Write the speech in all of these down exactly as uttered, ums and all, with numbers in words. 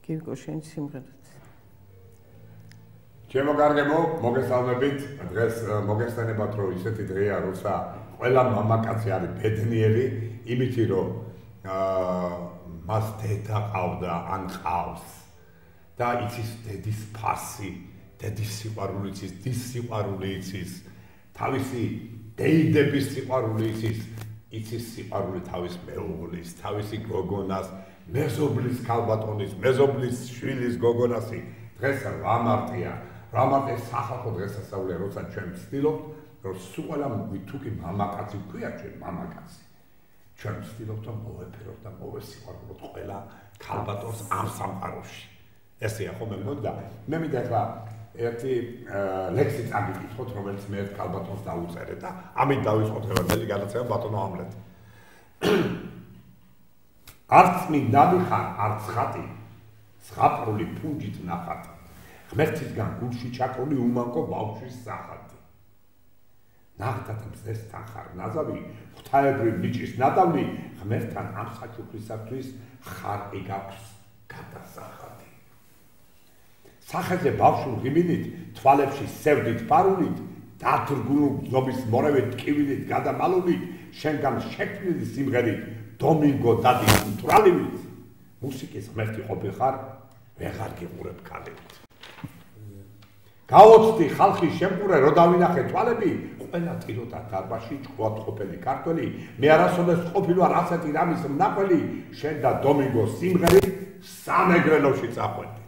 გიგო შენი სიმღერაც. ჩემო კარგებო, მოგესალმებით. დღეს მოგესალმებათ, რომ ისეთი დღეა, როცა ყველა მამაკაცი არის ბედნიერი, იმითი რომ მას დედა ყავდა ან ყავს და იცის დედის ფასი, დედის სიყვარული იცის, დის სიყვარული იცის, თავისი დეიდების სიყვარული იცის, იცის სიყვარული თავის მეუღლის, თავისი გოგონას, მეზობლის ქალბატონის, მეზობლის შვილის გოგონასი. დღეს რა მარტია, რა მარტია სახალხო დღესასწაულია, როცა ჩვენ ვცდილობთ, რომ სულ ყველა თუკი მამაკაცი ვქვია ჩვენ მამაკაცი. ჩვენ ვცდილობთ, რომ მოვეფეროთ და მოვესიყვარულოთ ყველა ქალბატონს ამ სამყაროში. ესეა ხომ მე და მე მინდა ახლა ერთი ლექსი წაგიკითხოთ, რომელიც მე ერთ ქალბატონს დაუწერე და ამით დავიწყოთ ევანელი გადაცემა ბატონო ამლეთ. არც მინდანი ხარ, არც ხატი, ზღაპრული ფუნჯით ნახატი, ღმერთისგან გულში ჩაკრული უმანკო ბავშვის სახატი. ნახტად მზესთან ხარ ნაზავი, ღვთაებრივ ბიჭის ნადავლი, ღმერთთან ამ საჩუქრისათვის ხარ ეგაქვს გადასახადი. სახეზე ბავშვურ ღიმილით, თვალებში სევდით ფარულით, დათრგუნულ გზობის მორევით, ტკივილით, გადამალულით, შენგან შექმნილი სიმღერით, დომინგო დადის მთვრალივით, მუსიკის ღმერთი ყოფილ ხარ, ვეღარ გიყურებ ქალებით. გავოცდი ხალხის შემკურე, რო დავინახე თვალები, ყველა ტიროდა დარბაში, ჭკუად ყოფილი ქართველი, მე არასოდეს ყოფილ ვარ ასეთი რამის მნაყველი, შენ და დომინგო სიმღერით სამეგრელოში წაყვედით.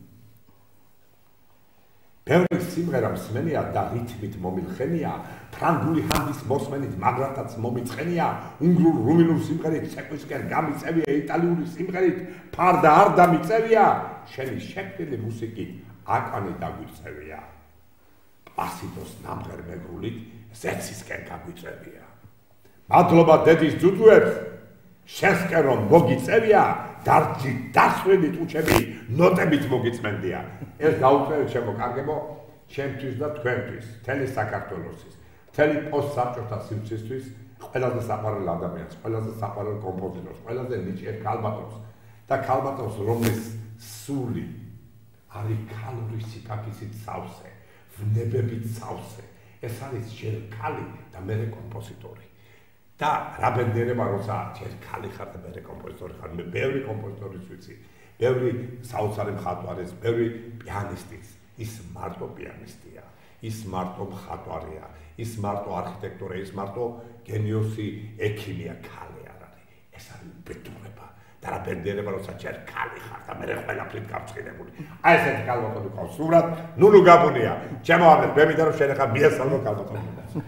ბევრი სიმღერა მსმენია და რითმით მომილხენია, ფრანგული ჰანდის მოსმენით მაგრათაც მომიწყენია, უნგრულ რუმინულ სიმღერით ცეკვისკენ გამიწევია, იტალიური სიმღერით ფარ და არ დამიწევია, შენი შექმნილი მუსიკით აკანი დაგვიწევია. პლასიდოს ნამღერ მეგრულით ზეცისკენ გაგვიწევია. მადლობა დედის ძუძუებს, შენსკენ რომ მოგიწევია, დარჯი დასვენი ტუჩები ნოტებით მოგიწმენდია. ეს დაუწერეთ ჩემო კარგებო, ჩემთვის და თქვენთვის, მთელი საქართველოსთვის, მთელი პოსტსაბჭოთა სივრცისთვის, ყველაზე საყვარელ ადამიანს, ყველაზე საყვარელ კომპოზიტორს, ყველაზე ნიჭიერ ქალბატონს და ქალბატონს, რომლის სული არის ქალური სიკაფისით სავსე, ვნებებით სავსე. ეს არის ჯერ ქალი და მერე კომპოზიტორი. და რა ბედნიერება, როცა ჯერ ქალი ხარ და მერე კომპოზიტორი ხარ. მე ბევრი კომპოზიტორის ვიცი, ბევრი საოცარი მხატვარის, ბევრი პიანისტის. ის მარტო პიანისტია, ის მარტო მხატვარია, ის მარტო არქიტექტორია, ის მარტო გენიოსი ექიმია, ქალი არ არის. ეს არის ბედნიერება და რა ბედნიერება, როცა ჯერ ქალი ხარ და მერე ყველაფრით გავწყინებული. აი ესეთი ქალბატონი ყავს სურათ, ნუნუ გაბუნია. ჩემო ამერ, მე მინდა რომ შენ ახლა მიესალმო ქალბატონი.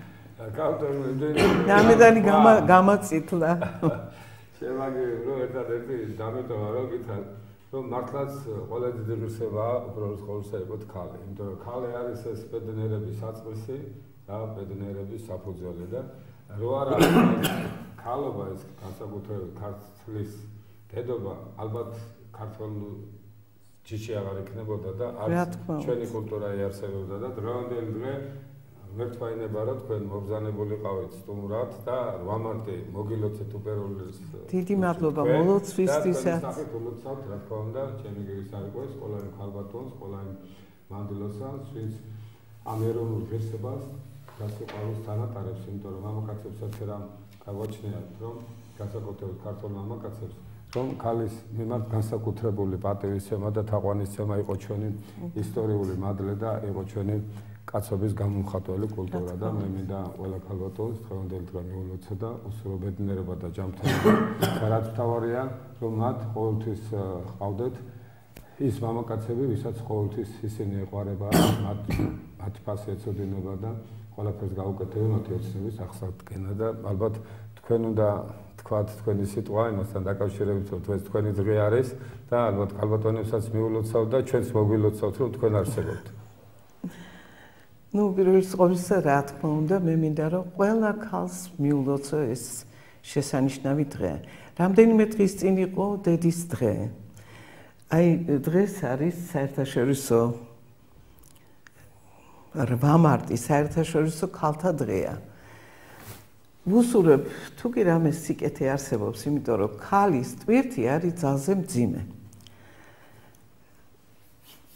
ნამედანი გამაწითლა. შემაგი რომ ერთადერთი დამეტოვა რომ გითხრათ რომ მართლაც ყველა დიდი რუსებაა უბრალოდ ყოველსა იყოს ქალი. იმიტომ რომ ქალი არის ეს ბედნიერების საწყისი და ბედნიერების საფუძველი და რო არ არის ქალობა ეს განსაკუთრებით ქართლის დედობა ალბათ ქართულ ჯიში აღარ იქნებოდა და არც ჩვენი კულტურა იარსებებდა და დღევანდელი დღე ვერთვაინება რა თქვენ მობზანებული ყავით სტუმრად და რვა მარტი მოგილოცეთ უპერულის დიდი მადლობა მოლოცვისთვისაც ულოცავთ რა თქმა უნდა ჩემი გირის არ იყოს ყველა ქალბატონს ყველა მანდილოსანს ვინც ამ ეროვნულ ღირსებას გასაყვაროს თანატარებს იმიტომ რომ მამაკაცებსაც რამ გავაჩნიათ რომ განსაკუთრებით ქართულ მამაკაცებს რომ ქალის მიმართ განსაკუთრებული პატივისცემა და თაყვანისცემა იყო ჩვენი ისტორიული მადლე და იყო ჩვენი კაცობის გამომხატველი კულტურა და მე მინდა ყველა ქალბატონს დღევანდელი დღე მიულოცო და უსურო ბედნიერება და ჯანმრთელობა და რაც მთავარია რომ მათ ყოველთვის ჰყავდეთ ის მამაკაცები ვისაც ყოველთვის ისინი ეყვარება მათ მათ ფასი ეცოდინება და ყველაფერს გაუკეთებენ მათი ოცნების აღსადგენა და ალბათ თქვენ უნდა თქვათ თქვენი სიტყვა იმასთან დაკავშირებით რომ ეს თქვენი დღე არის და ალბათ ქალბატონებსაც მიულოცავ და ჩვენს მოგვილოცავთ რომ თქვენ არსებობთ ну პირველ ყოვლისა რა თქმა უნდა მე მინდა რომ ყველა ქალს მიულოცო ეს შესანიშნავი დღე. რამდენიმე დღის წინ იყო დედის დღე. აი დღეს არის საერთაშორისო რვა მარტი საერთაშორისო ქალთა დღეა. ვუსურებ თუ კი რამე სიკეთე არსებობს, იმიტომ რომ ქალის ტვირთი არის ძალზე მძიმე.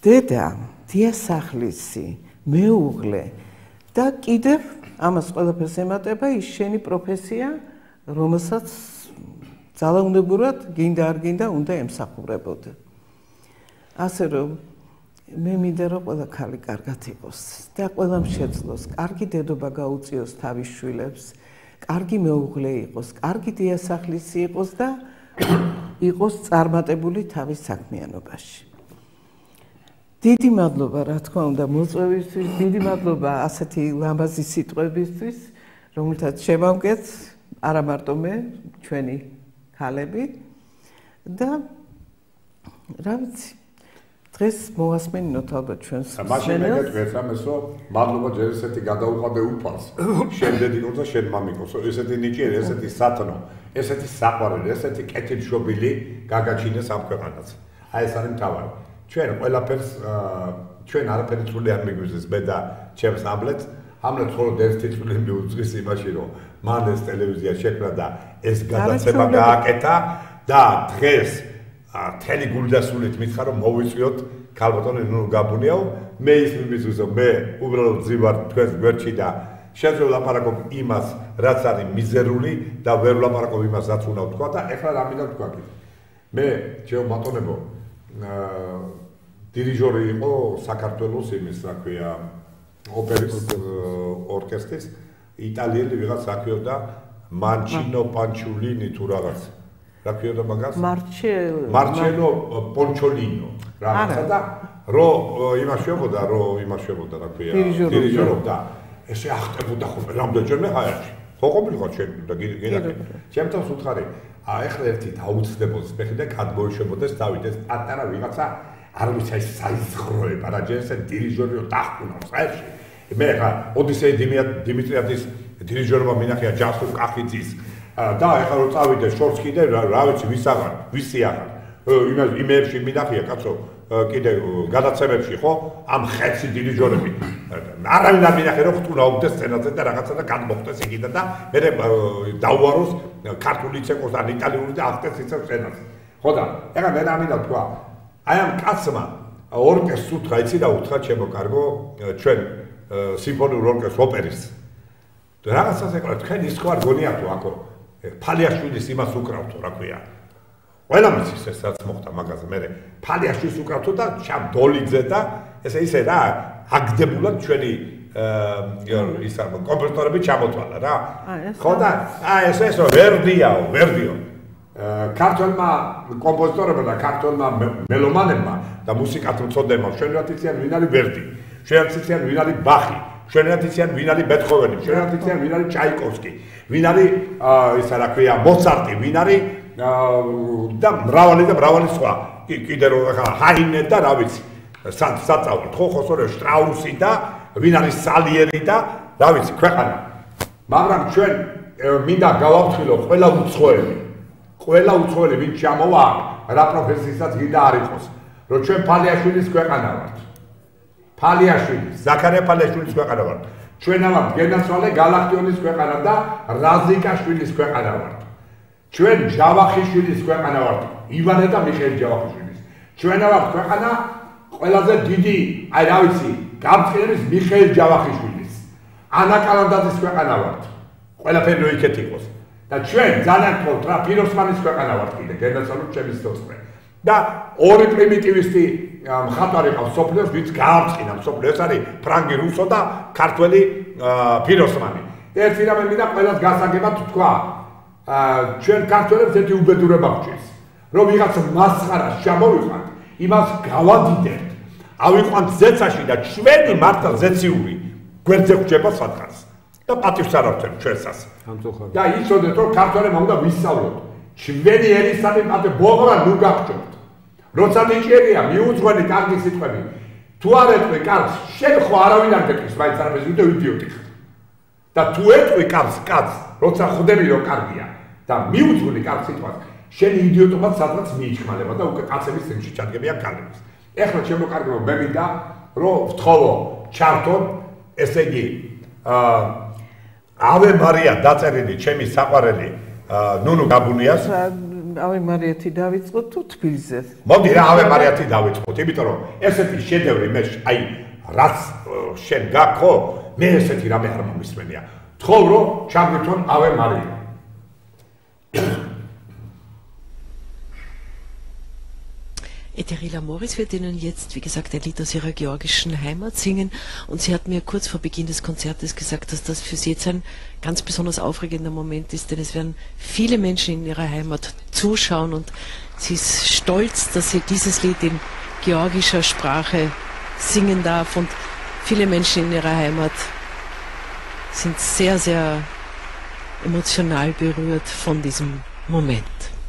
დედა, დიასახლისი, მეუღლე და კიდევ ამას ყველაფერს ემატება ის შენი პროფესია, რომელსაც ძალაუნებურად გინდა არ გინდა უნდა ემსახურებოდე. ასე რომ მე მინდა რომ ყველა ქალი კარგად იყოს და ყველამ შეძლოს, კარგი დედობა გაუწიოს თავის შვილებს, კარგი მეუღლე იყოს, კარგი დიასახლისი იყოს და იყოს წარმატებული თავის საქმიანობაში. დიდი მადლობა, რა თქმა უნდა, მოწვევისთვის, დიდი მადლობა ასეთი ლამაზი სიტყვებისთვის, რომელთაც შევამგეთ არა მარტო მე, ჩვენი ქალები და რა ვიცი, დღეს მოვასმენინოთ ალბათ ჩვენს მსმენელს. მაშინ მე გეტყვით ამასო, მადლობა ჯერ ესეთი გადაუხადე უფალს. შენ დედიკო და შენ მამიკო, ესეთი ნიჭიერი, ესეთი სათნო, ესეთი საყვარელი, ესეთი კეთილშობილი გაგაჩინეს ამ ქვეყანას. აი ეს არის მთავარი. ჩვენ ყველაფერს ჩვენ არაფერი წული არ მიგვიზეს მე და ჩემს ამლეთს. ამლეთს მხოლოდ ერთი წული მიუძღვის იმაში, რომ მან ეს ტელევიზია შექმნა და ეს გადაცემა გააკეთა და დღეს თელი გულდასულით მითხრა რომ მოვიწვიოთ ქალბატონი ნუნუ გაბუნიაო, მე ის მიმიზუსო, მე უბრალოდ ძივარ თქვენს გვერდში და შეძლო ლაპარაკობ იმას, რაც არის მიზერული და ვერ ვლაპარაკობ იმას, რაც უნდა ვთქვა და ეხლა რა მინდა ვთქვა კიდე. მე ჩემო ბატონებო, დირიჟორი იყო საქართველოს იმის, რა ქვია, ოპერის ორკესტრის იტალიელი ვიღაც აქიოდა მანჩინო პანჩულინი თუ რაღაც. რა ქვია მაგას? მარჩელო მარჩელო პონჩოლინო. რაღაცა და რო იმაშებოდა, რო იმაშებოდა, რა ქვია, დირიჟორობდა. ესე ახტებოდა ხოლმე რამდენჯერმე ჰაერში. ხო ყოფილიყო ჩვენ და გინდა. ჩემთვის უთხარი, აა ეხლა ერთი დაუცდებოდეს მეხი და გადმოიშვებოდეს დავით ეს პატარა ვიღაცა არ ვიცი აი საიზღროება რა ჯერ ესე დირიჟორიო დაახკუნავს აერში. მე ხა ოდისეი დიმიტრიადის დირიჟორმა მინახია ჯასტინ კახიძის და ეხლა რო წავიდე შორს კიდე რა ვიცი ვის აღარ ვისი აღარ იმას იმებში მინახია კაცო კიდე გადაცემებში ხო ამ ხეთსი დირიჟორები არავინ არ მინახე რომ ხტუნაობდეს სცენაზე და რაღაცა და გადმოხდეს იქიდან და მე დაუაროს ქართული ცეკოს ან იტალიური და ახტეს იცავ სცენაზე ხო და ეხლა მე რა მინდა თქვა აი ამ კაცმა ორკესტრს უთხრა იცი და უთხრა ჩემო კარგო ჩვენ სიმფონიურ ორკესტრს ოპერის და რაღაცას ეკრა თქვენ ის ხო არ გონიათო აქო ფალიაშვილის იმას უკრავთო რა ქვია ყველა მის ეს რაც მოხდა მაგაზე მე ფალიაშვილის უკრავთო და ჩამ დოლიძე და ესე ისე რა აგდებულად ჩვენი ისა კომპოზიტორები ჩამოთვალა რა ხო და აი ეს ეს ვერდიაო ვერდიო ქართულმა კომპოზიტორებმა და ქართულმა მელომანებმა და მუსიკათმცოდნებმა ჩვენად იციან ვინ არის ვერდი, ჩვენად იციან ვინ არის ბახი, ჩვენად იციან ვინ არის ბეთჰოვენი, ჩვენად იციან ვინ არის ჩაიკოვსკი, ვინ არის ისა რა ქვია მოცარტი, ვინ არის და მრავალი და მრავალი სხვა. კიდე რომ ჰაინე და რა ვიცი, საწავლოთ ხო ხო სწორედ შტრაუსი და ვინ არის სალიერი და რა ვიცი ქვეყანა. მაგრამ ჩვენ მინდა გავაფრთხილო ყველა უცხოელი ყველა უცხოელი ვინ ჩამოვა რა პროფესიასაც გინდა არ იყოს რომ ჩვენ ფალიაშვილის ქვეყანა ვართ ფალიაშვილი ზაქარია ფალიაშვილის ქვეყანა ვართ ჩვენ ვართ გენაცვალე გალაქტიონის ქვეყანა და რაზიკაშვილის ქვეყანა ვართ ჩვენ ჯავახიშვილის ქვეყანა ვართ ივანე და მიხეილ ჯავახიშვილის ჩვენ ვართ ქვეყანა ყველაზე დიდი აი რა ვიცი გამწყნების მიხეილ ჯავახიშვილის ანა კალანდაძის ქვეყანა ვართ ყველაფერი რო იქეთ იყოს და ჩვენ ძალიან თქო რა პიროსმანის ქვეყანა ვართ კიდე გენაცვალოთ ჩემი სიცოცხლე და ორი პრიმიტივისტი მხატვარი ყავს სოფლიოს ვინც გაამწყინა სოფლიო ეს არის ფრანგი რუსო და ქართველი პიროსმანი ერთი რამე მინდა ყველას გასაგებად თქვა ჩვენ ქართველებს ერთი უბედურება გვჭირს რომ ვიღაცა მასხარას ჩამოვიყვანთ იმას გავადიდებთ ავიყვანთ ზეცაში და ჩვენი მართლა ზეციური გვერდზე გვჭება სადღაც და პატივს არ ავწევ ჩვენსას და იცოდეთ რომ ქართველებმა უნდა ვისწავლოთ ჩვენი ერისადმი პატივ ბოღრა ნუ გაგჭობთ როცა ნიჭიერია მიუძღვენი კარგი სიტყვები თუ არ ეტყვი კარგს შენ ხო არავინ არ გეტყვის მაინც არ მეზიდე იდიოტი ხარ და თუ ეტყვი კარგს კაცს როცა ხვდები რომ კარგია და მიუძღვენი კარგ სიტყვას შენი იდიოტობაც სადღაც მიიჩქმალება და უკვე კაცების წინში ჩადგებიან ქალებს ეხლა ჩემო კარგო მე მინდა რომ ვთხოვო ჩართონ ესე იგი ავე მარია დაწერილი ჩემი საყვარელი ნუნუ გაბუნიას ავე მარიათი დავიწყოთ თუ თბილისზე? მოდი რა ავე მარიათი დავიწყოთ, იმიტომ რომ ესეთი შედევრი მე აი რაც შენ გაქო, მე ესეთი რამე არ მომისმენია. თხოვ რომ ჩაგვითონ ავე მარია. Eterila Morris wird Ihnen jetzt, wie gesagt, ein Lied aus ihrer georgischen Heimat singen. Und sie hat mir kurz vor Beginn des Konzertes gesagt, dass das für sie jetzt ein ganz besonders aufregender Moment ist, denn es werden viele Menschen in ihrer Heimat zuschauen und sie ist stolz, dass sie dieses Lied in georgischer Sprache singen darf. Und viele Menschen in ihrer Heimat sind sehr, sehr emotional berührt von diesem Moment.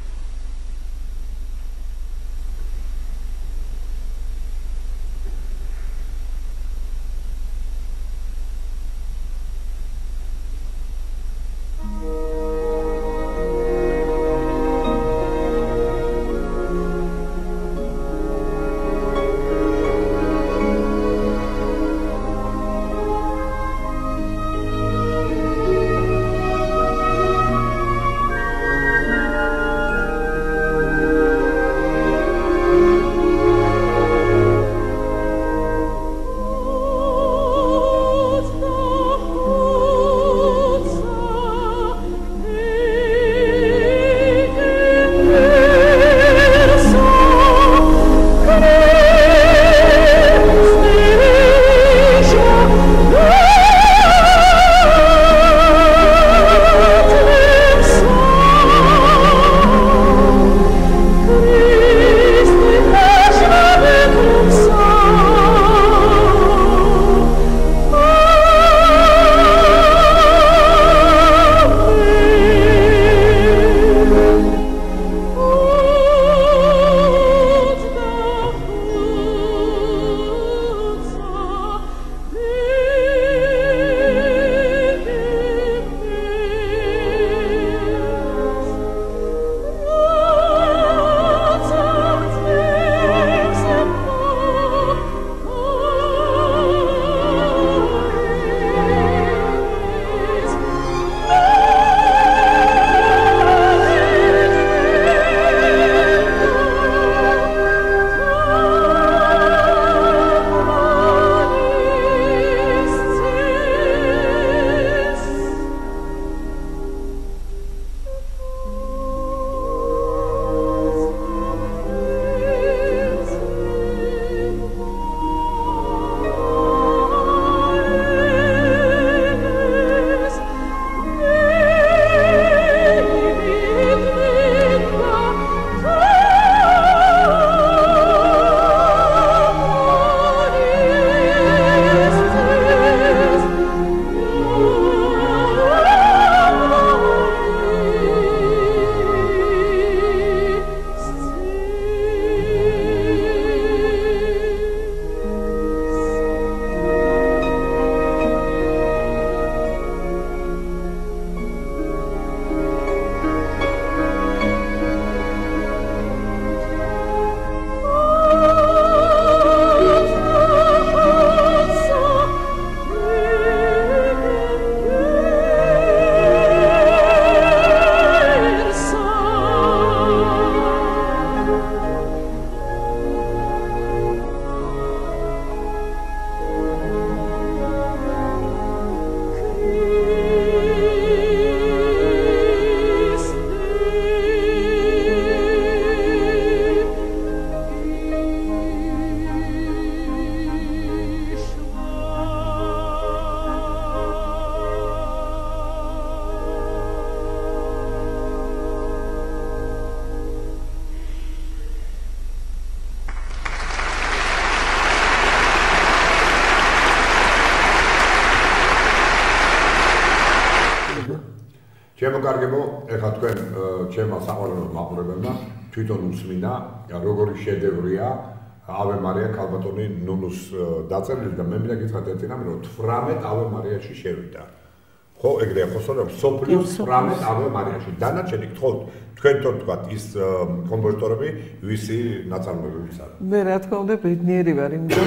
ჩემო კარგებო, ეხლა თქვენ ჩემმა საყვარელო მაყურებელმა თვითონ უსმინა, როგორი შედევრია ავე მარია ქალბატონი ნუნუს დაწერილი და მე მინდა გითხრათ ერთი რამე, რომ თვრამეტ ავე მარიაში შევიდა. ხო, ეგრეა ხოსო, რომ სოფლიოს თვრამეტ ავე მარიაში. დანარჩენი გთხოვთ, თქვენ თვითონ თქვათ ის კომპოზიტორები, ვისი ნაწარმოებების არის. მე რა თქმა უნდა ბედნიერი ვარ, იმიტომ რომ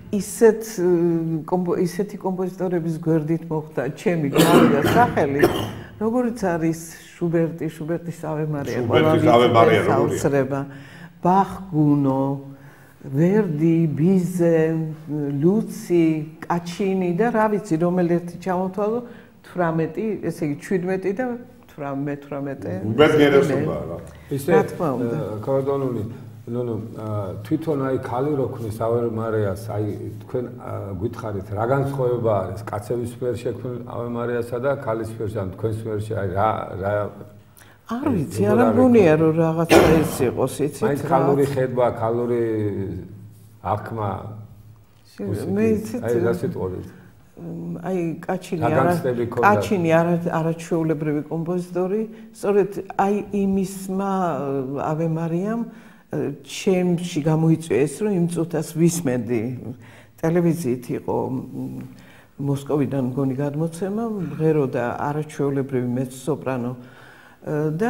ისეთ ისეთი კომპოზიტორების გვერდით მოხდა ჩემი გავიდა სახელი, როგორც არის შუბერტი, შუბერტის ave maria, შუბერტის ave maria საოცრება, ბახ, გუნო, ვერდი, ბიზე, ლუცი, კაჩინი და რა ვიცი, რომელი ერთი ჩამოთვალო თვრამეტი, ესე იგი შვიდმეტი და თვრამეტი. უბედნიერებაა რა. ისე კორდონული ნუ ნუ თვითონ აი ხალი რო ქნის ave maria-ს, აი თქვენ გითხარით რა განსხვავება არის კაცების სფერ შექმნილ ave maria-სა და ქალის სფერში, ან თქვენ სფერში, აი რა რა არ ვიცი, არ მგონია რომ რაღაცა ეს იყოს, იცით რა. აი ქალური ხედვა, ქალური აღქმა. მე იცით აი რა სიტყვით. აი კაჩინი არა კაჩინი არა არაჩვეულებრივი კომპოზიტორი, სწორედ აი იმისმა ave maria-მ ჩემში გამოიწვია ეს, რომ იმ წუთას ვისმენდი ტელევიზიით იყო მოსკოვიდან მგონი გადმოცემა, მღეროდა არაჩვეულებრივი მეცო-სოპრანო და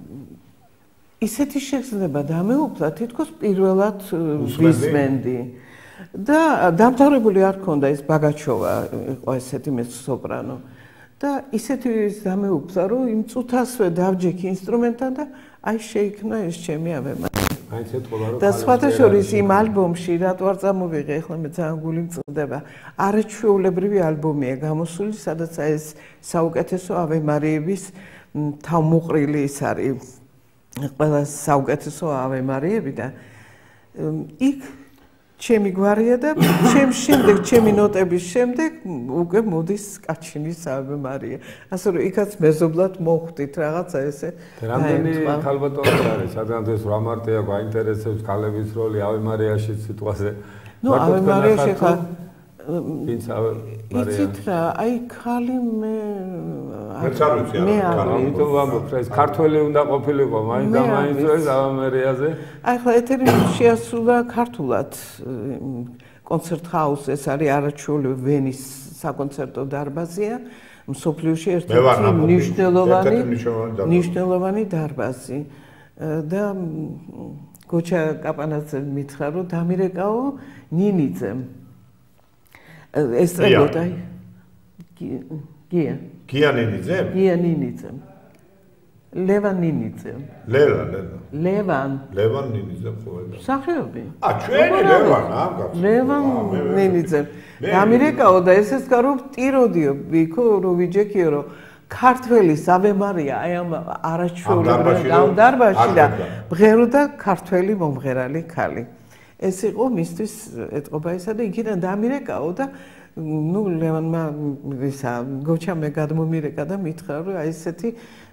ისეთი შეგრძნება დამეუფლა, თითქოს პირველად ვისმენდი. და დამთავრებული არ ქონდა ეს ბაგაჩოვა, იყო ესეთი მეცო-სოპრანო. და ისეთი დამეუფლა, რომ იმ წუთასვე დავჯექი ინსტრუმენტთან და აი შეიქმნა ეს ჩემი ave maria. აიც ეთქობა რომ და სხვათა შორის იმ ალბომში რატო არ წამოვიღე, ახლა მე ძალიან გული მწყდება. არაჩვეულებრივი ალბომია გამოსული, სადაც ეს საუკეთესო ave maria-ების თავმოყრილი ის არის ყველა საუკეთესო ave maria-ები და იქ ჩემი გვარია და ჩემ შემდეგ, ჩემი ნოტების შემდეგ უკვე მოდის კაჩინის ave maria. ასე რომ იქაც მეზობლად მოხვდით რაღაცა ესე. რამდენი ქალბატონი არის, სადღაც ეს რა მარტია გვაინტერესებს ქალების როლი ave maria-ში სიტყვაზე. ნუ ave maria-ში ხა ვინც ave maria. იცით რა, აი ქალი მე მეც არ ვიცი არა, იმიტომ ვამბობ, ეს ქართველი უნდა ყოფილიყო, მაინც და მაინც ეს ave maria-ზე. აი ხლა ეთერი შეასრულა ქართულად კონცერტ ჰაუსი, ეს არის არაჩვეულებრივი ვენის საკონცერტო დარბაზია, მსოფლიოში ერთ-ერთი მნიშვნელოვანი მნიშვნელოვანი დარბაზი და გოჩა კაპანაძე მითხრა, რომ დამირეკაო ნინიძემ ესწრებოდა გია გია ნინიძე? გია ნინიძე. ლევან ნინიძე. ლელა, ლელა. ლევან. ლევან ნინიძე ხოლმე. სახეობი. ა ჩვენი ლევან, ამ კაცო. ლევან ნინიძე. დამირეკაო და ესეც გარო ტიროდიო, ვიქო რო ვიჯექიო რომ ქართველის ave maria აი ამ არაჩვეულებრივ ამ დარბაზში და მღეროდა ქართველი მომღერალი ქალი. ეს იყო მისთვის ეთყობა ისა და იქიდან დამირეკაო და ნუ ლევანმა ისა გოჩამე გადმომირეკა და მითხრა რომ აი ესეთი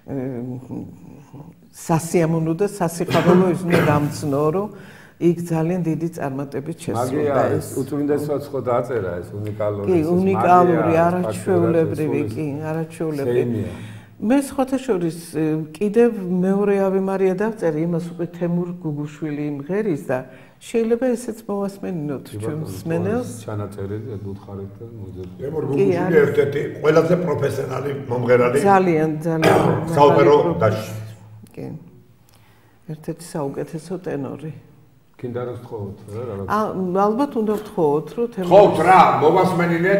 სასიამოვნო და სასიხარულო ის უნდა გამცნო რომ იქ ძალიან დიდი წარმატებით შესრულდა ეს. უწმინდესად ხო დაწერა ეს უნიკალური კი, უნიკალური, არაჩვეულებრივი, კი, არაჩვეულებრივი. მე სხვათა შორის კიდევ მეორე ave maria დავწერე, იმას უკვე თემურ გუგუშვილი იმღერის და შეიძლება ესეც მოვასმენინოთ ჩვენ მსმენელს. ჩანაწერი გუთხარით და მოძებნით. თემურ გუგუშვილი ერთ-ერთი ყველაზე პროფესიონალი მომღერალი. ძალიან, ძალიან. საოპერო დაში. კი. ერთ-ერთი საუკეთესო ტენორი. კიდე რა ვთხოვოთ რა რაღაც. ა ალბათ უნდა ვთხოვოთ რომ თემურ ხოვთ რა, მოვასმენინეთ.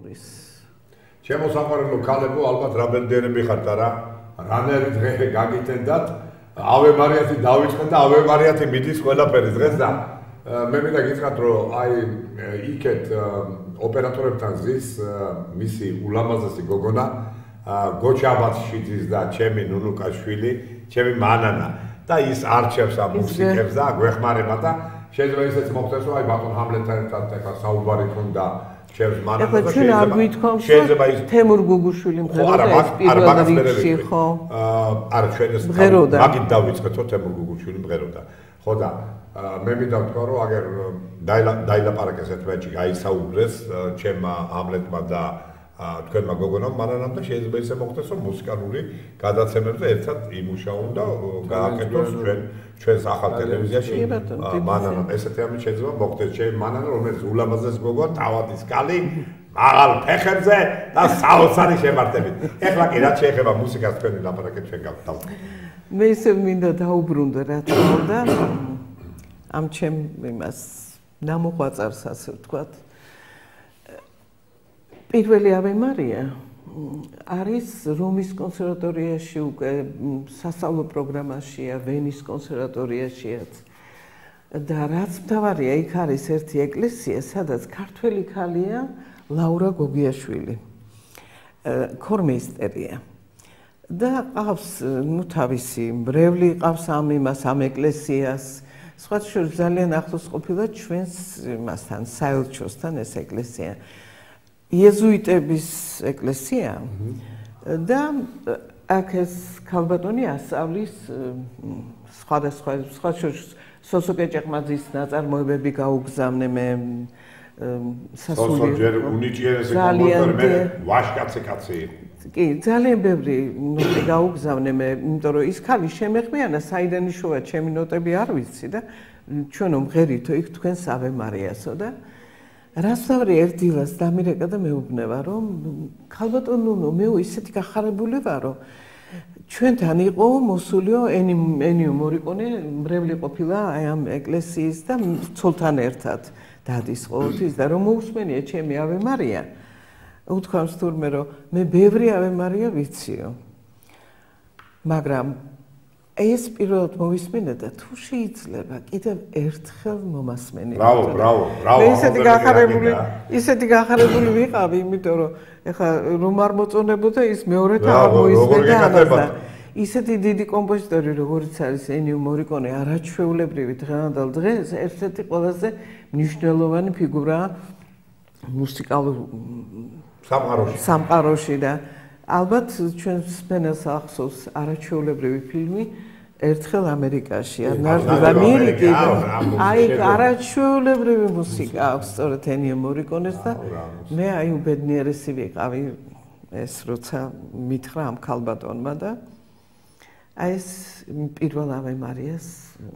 მოგურის. ჩემო საყვარელო ქალებო, ალბათ რამდენიმე ხართ არა, რანერი დღე გაგიტენდათ, ავე მარიათი დავიწყეთ და ავე მარიათი მიდის ყველაფერი დღეს და მე მინდა გითხრათ, რომ აი იქეთ ოპერატორებთან ზის მისი ულამაზესი გოგონა გოჩაბათშიძის და ჩემი ნუნუკაშვილი, ჩემი მანანა და ის არჩევს ამ მუსიკებს და გვეხმარება და შეიძლება ისეც მოხდეს, რომ აი ბატონ ჰამლეტთან ერთად ეხლა საუბარი ქონდა ჩემს მანანას და შეიძლება ის თემურ გუგუშვილი მღეროდა ეს პირველ რიგში, ხო? არა, ჩვენ ეს მაგით დავიწყეთო თემურ გუგუშვილი მღეროდა. ხო და მე მინდა ვთქვა, რომ აგერ დაილაპარაკეს ერთმანეთში, გაისაუბრეს ჩემმა ჰამლეტმა და თქვენმა გოგონამ მანანამ და შეიძლება ისე მოხდეს, რომ მუსიკალური გადაცემებზე ერთად იმუშაონ და გააკეთოს ჩვენ ჩვენს ახალ ტელევიზიაში მანანამ. ესეთი ამით შეიძლება მოხდეს ჩემი მანანა, რომელიც ულამაზეს გოგო, თავადის კალი, მაღალ ფეხებზე და საოცარი შემართებით. ეხლა კი რაც შეეხება მუსიკას თქვენი ლაპარაკეთ ჩვენ გავთავაზოთ. მე ისე მინდა დაუბრუნდე რა თქმა უნდა ამ ჩემ იმას ნამოღვაწარს ასე ვთქვათ. პირველი ავე მარია არის რომის კონსერვატორიაში უკვე სასწავლო პროგრამაშია, ვენის კონსერვატორიაშიაც და რაც მთავარია, იქ არის ერთი ეკლესია, სადაც ქართველი ქალია ლაურა გოგიაშვილი, ქორმეისტერია და ყავს ნუ თავისი მრევლი ყავს ამ იმას ამ ეკლესიას, სხვა შორის ძალიან ახლოს ყოფილა ჩვენს იმასთან, საელჩოსთან ეს ეკლესია. იეზუიტების ეკლესია და აქ ეს ქალბატონი ასწავლის სხვადასხვა სხვა შორის სოსოკე ჭეყმაძის ნაწარმოებები გაუგზავნე მე სასულიერო ჯერ უნიჭიერესი კომპოზიტორი მე ვაშკაცი კაცი იყო. კი, ძალიან ბევრი ნოტი გაუგზავნე მე, იმიტომ რომ ის ქალი შემეხმიანა, საიდან იშოვა ჩემი ნოტები არ ვიცი და ჩვენო მღერითო იქ თქვენს ავე მარიასო და რას ვთქვი ერთ დილას დამირეკა და მეუბნება რომ ქალბატონო მე ისეთი გახარებული ვარ რომ ჩვენთან იყო მოსულიო ენიო მორიკონე მრევლი ყოფილა აი ამ ეკლესიის და ცოლთან ერთად დადის ყოველთვის და რომ მოусმენია ჩემი ავე მარია უთქვამს თურმე რომ მე ბევრი ავე მარია ვიციო მაგრამ ეს პირველად მოვისმინე და თუ შეიძლება კიდევ ერთხელ მომასმენი. ბრავო, ბრავო, ბრავო. მე ისეთი გახარებული, ისეთი გახარებული ვიყავი, იმიტომ რომ ეხლა რომ არ მოწონებოდა ის მეორედ აღარ მოისმენდა ამას. ისეთი დიდი კომპოზიტორი როგორც არის ენიო მორიკონე არაჩვეულებრივი დღევანდელ დღეს ერთ-ერთი ყველაზე მნიშვნელოვანი ფიგურაა მუსიკალურ სამყაროში. სამყაროში და ალბათ ჩვენს ფენას ახსოვს არაჩვეულებრივი ფილმი ერთხელ ამერიკაში ნარდი ამერიკი აი არაჩვეულებრივი მუსიკა აქვს სწორედ ენიო მორიკონეს და მე აი უბედნიერესი ვიყავი ეს როცა მითხრა ამ ქალბატონმა და აი ეს პირველ ავე მარიას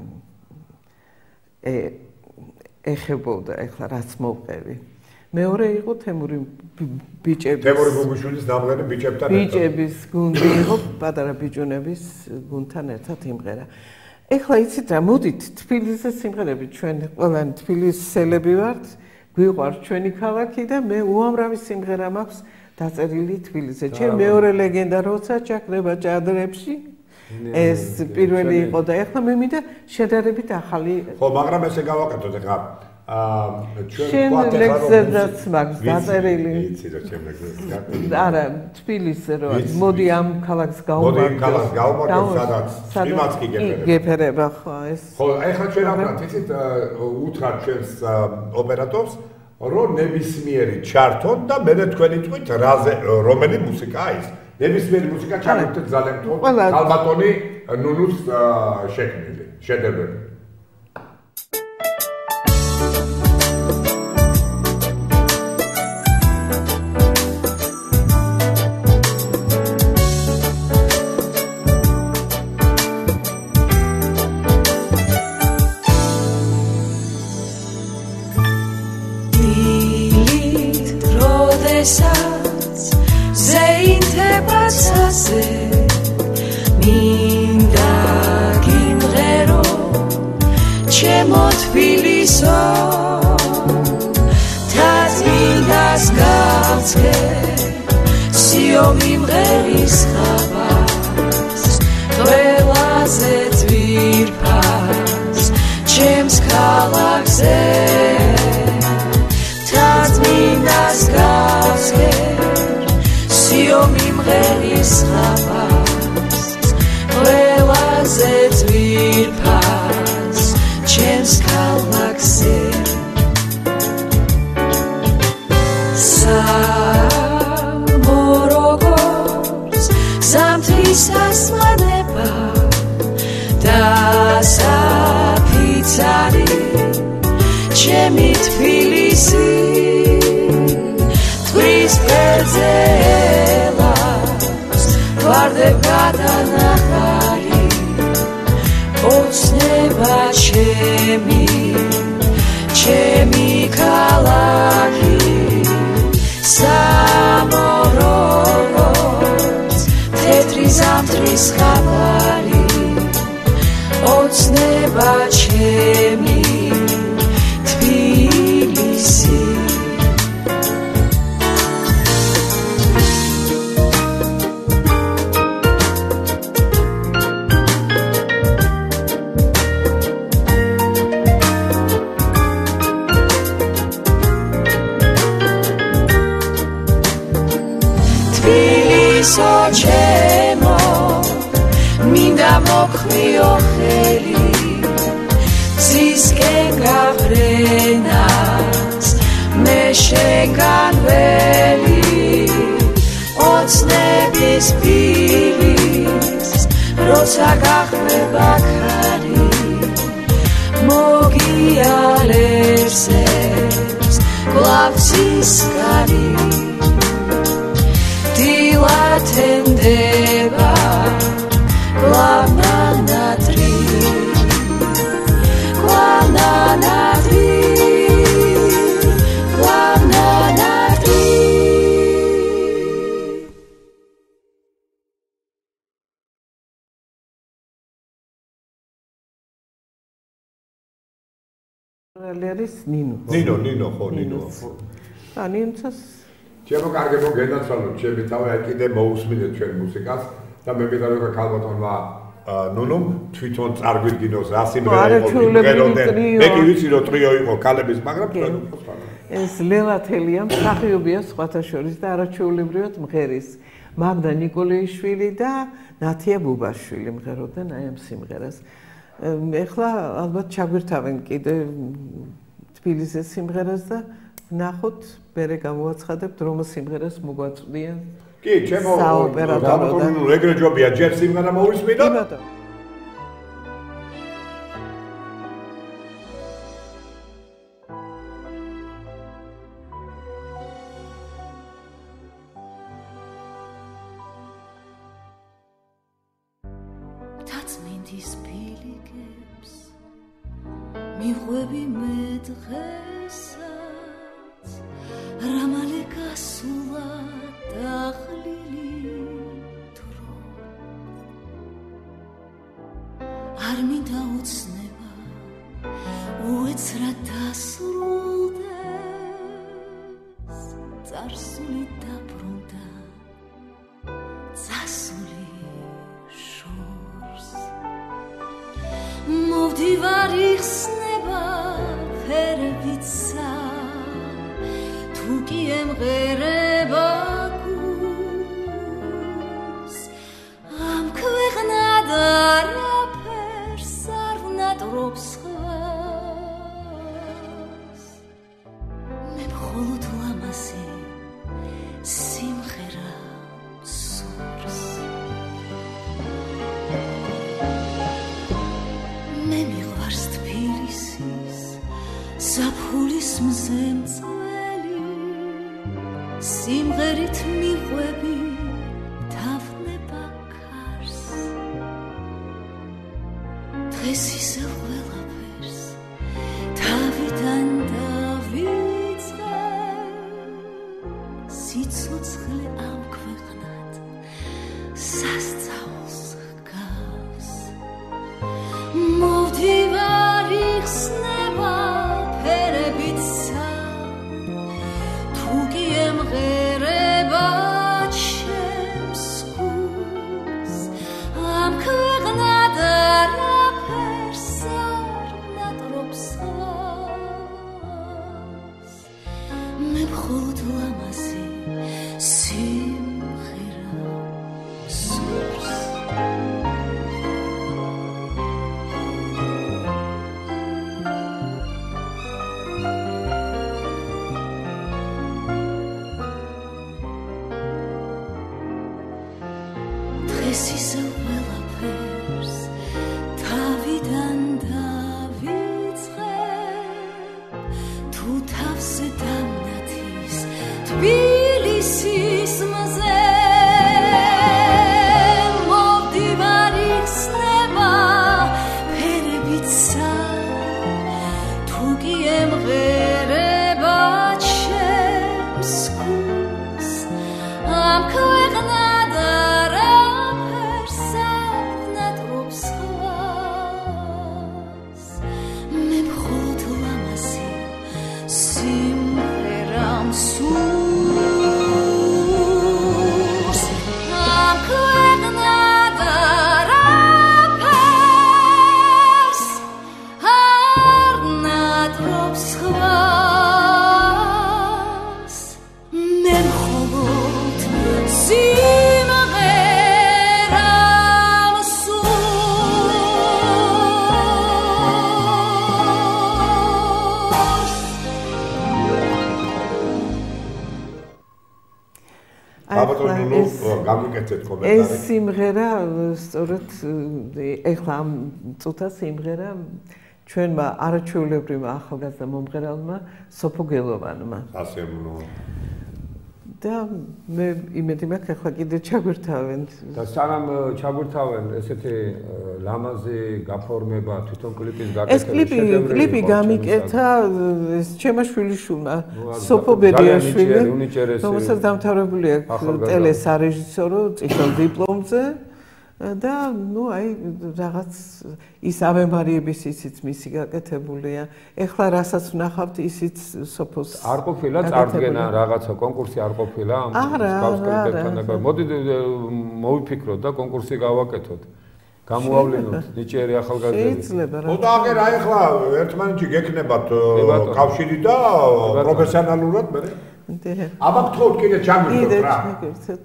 ეხებოდა ეხლა რაც მოვყევი მეორე იყო თემური ბიჭების თემური გუგუშვილის ნამღერი ბიჭებთან ერთად ბიჭების გუნდი იყო პატარა ბიჭუნების გუნდთან ერთად იმღერა. ეხლა იცით რა მოდით თბილისის სიმღერები ჩვენ ყველანი თბილისელები ვართ გვიყვარს ჩვენი ქალაქი და მე უამრავი სიმღერა მაქვს დაწერილი თბილისზე. ჩემ მეორე ლეგენდა როცა ჩაკრება ჭადრებში ეს პირველი იყო და ეხლა მე მინდა შედარებით ახალი ხო მაგრამ ესე გავაკეთოთ ეხლა ჩვენ ლექსებზეც მაქვს დაწერილი. იცი რა ჩემ ლექსებს. არა, თბილისზე რო არის. მოდი ამ ქალაქს გავუმარჯოს. მოდი ამ ქალაქს გავუმარჯოს, სადაც იმაც კი გეფერება. გეფერება ხო ეს. ხო, ეხლა ჩვენ ამათ იცით უთხრათ ჩვენს ოპერატორს, რომ ნებისმიერი ჩართონ და მე თქვენი თქვით რაზე რომელი მუსიკაა ის. ნებისმიერი მუსიკა ჩართოთ ძალიან თქო. ქალბატონი ნუნუს შექმნილი, შედევრები. სიომი მღერის ხაბას ყველაზე ძვირფას ჩემს ქალაქზე თაზმინას გავსგერ სიომი მღერის ხაბას ყველაზე ძვირფას ჩემს ქალაქზე ზამთრის ასმანება და საფიცარი ჩემი თბილისი ტყვის ფერზე ელას ვარდებ გადანახარი ოცნება ჩემი ჩემი ქალაქი სამოროღოს თეთრი ზამთრის ხაბარი ოცნება ჩემი თბილისი თბილისო ჩემო მინდა მოხვიო ხელი ზისკენ გავრენას მე შენგან ველი ოცნების ფილის როცა გახვება ქარი მოგიალებს ეს კლავცის კარი დილათენდება კლავნანატრი კლავნანატრი კლავნანატრი არის ნინო ნინო ნინო ხო ნინო ა ნინოს ჩემო კარგებო გენაცვალოთ ჩემი თავი აი კიდე მოусმინეთ ჩვენ მუსიკას და მე მითხარ რომ ქალბატონმა ნუნუმ თვითონ წარგვირგინოს რა სიმღერა იყო იმღეროდენ მე კი ვიცი რომ ტრიო იყო ქალების მაგრამ ჩვენ უფრო სხვა ეს ლელა თელია მსახიობია სხვათა შორის და არაჩვეულებრივად მღერის მაგდა ნიკოლეიშვილი და ნათია ბუბაშვილი მღეროდნენ აი ამ სიმღერას ეხლა ალბათ ჩაგვირთავენ კიდე თბილისის სიმღერას და ნახოთ მერე გამოვაცხადებთ რომ სიმღერას მოგვაწვდიან კი ჩემო გამოტონილ ეგრე ჯობია ჯერ სიმღერა მოვისმინო კი ბატონო თაცმინდის ფილიკებს მიყვები მე დღესაც რამალე გასულა დაღლილი დრო არ მინდა ოცნება უეცრად დასრულდეს წარსული დაბრუნდა წასული შორს მოვდივარ იხსნება ფერებიცა თუ კი ემღერება გულს ამ ქვეყნად არაფერს არ ვნატრობს ხვას მე მხოლოდ ლამაზი სიმღერა სურს მე მიყვარს თბილისის ზაფხულის მზემწველი სიმღერით მიყვები დავნება ქარს დღეს ისე ყველაფერს თავიდან დავიწყე სიცოცხლე ამ ქვეყნად სასწაულს ჰგავს მოვდივარ იხსნება ფერებიცა თუ კი ემღერება მხოლოდ ლამაზი სიმღერა სურს დღეს ისევ ყველაფერს თავიდან დავიწყებ თუ თავზე დამნათის თბილისის მზე მოვდივარ იხსნება ფერებიცა თუ კი ემღერება ჩემს გულს ამ ქვეყნად არაფერს ავნატრობს ხვას მე მხოლოდ ლამაზი სიმღერა მსურს ამ ქვეყნად არაფერს ავნატრობს ხვას მე მხოლოდ სიმღერა მსურს აბატონო ნუ ეს გამიკეთეთ ეს კომენტარი. სიმღერა სწორედ ეხლა ამ წუთა სიმღერა ჩვენმა არაჩვეულებრივმა ახალგაზრდა მომღერალმა სოფო გელოვანმა ასემნო. და მე იმედი მაქვს ახლა კიდე ჩაგვირთავენ. და სანამ э, ჩაგვირთავენ ესეთი э, ლამაზი გაფორმება თვითონ კლიპის ეს გაკეთება კლიპი შედევრი კლიპი იყო გამიკეთა ეს ჩემო შვილიშვილმა ნუ, სოფო ძალიან ბედიაშვილი ნიჭიერი, უნიჭერესი რომელსაც დამთავრებული აქვს ახალგაზრდა. ტელესარეჟისორო წითელ დიპლომზე და ნუ აი რაღაც ის ამემარიების ისიც მისი გაკეთებულია. ეხლა რასაც ვნახავთ ისიც სოფოს არ ყოფილა გაკეთებული. წარდგენა რაღაცა კონკურსი არ ყოფილა ამ არა, მსგავს არა, კლიპებთან არა. აკეთებდა. მოდით э, მოვიფიქროთ და კონკურსი გავაკეთოთ. გამოავლინოთ ნიჭიერი ახალგაზრდები. შეიძლება რა. ოდა აგერ აი ახლა ერთმანეთში გექნებათ კი, ბატონო. კავშირი და ბატონო. პროფესიონალურად მე. დე. აბა გთხოვთ კიდე კიდე ჩაგვირთოთ რა. ჩაგერთოთ.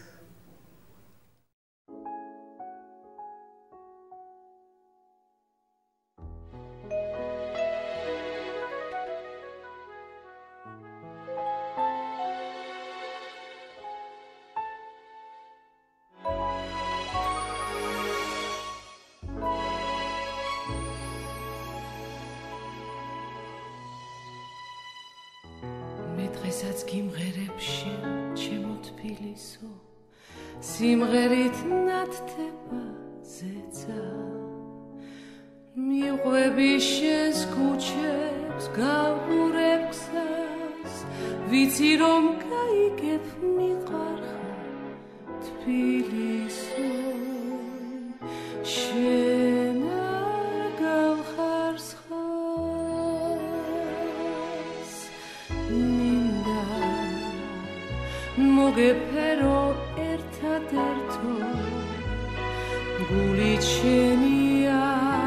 მე დღესაც გიმღერებში ჩემო თბილისო სიმღერით ნათდება ზეცა მიყვები შენს ქუჩებს გავყურებ გზას ვიცი რომ გაიგებ მიყარხა თბილისო შენ არ გავხარსხას მინდა მოგეფერო ერთადერთო გული ჩემია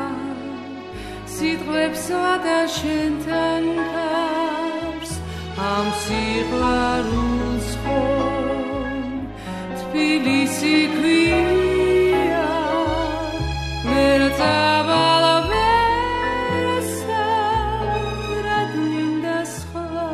სიტყვებსა და შენთან ქარს ამ სიყვარულს ხომ თბილისი ქვია ვერ წავალ ვერ საერთოდ მინდა სხვა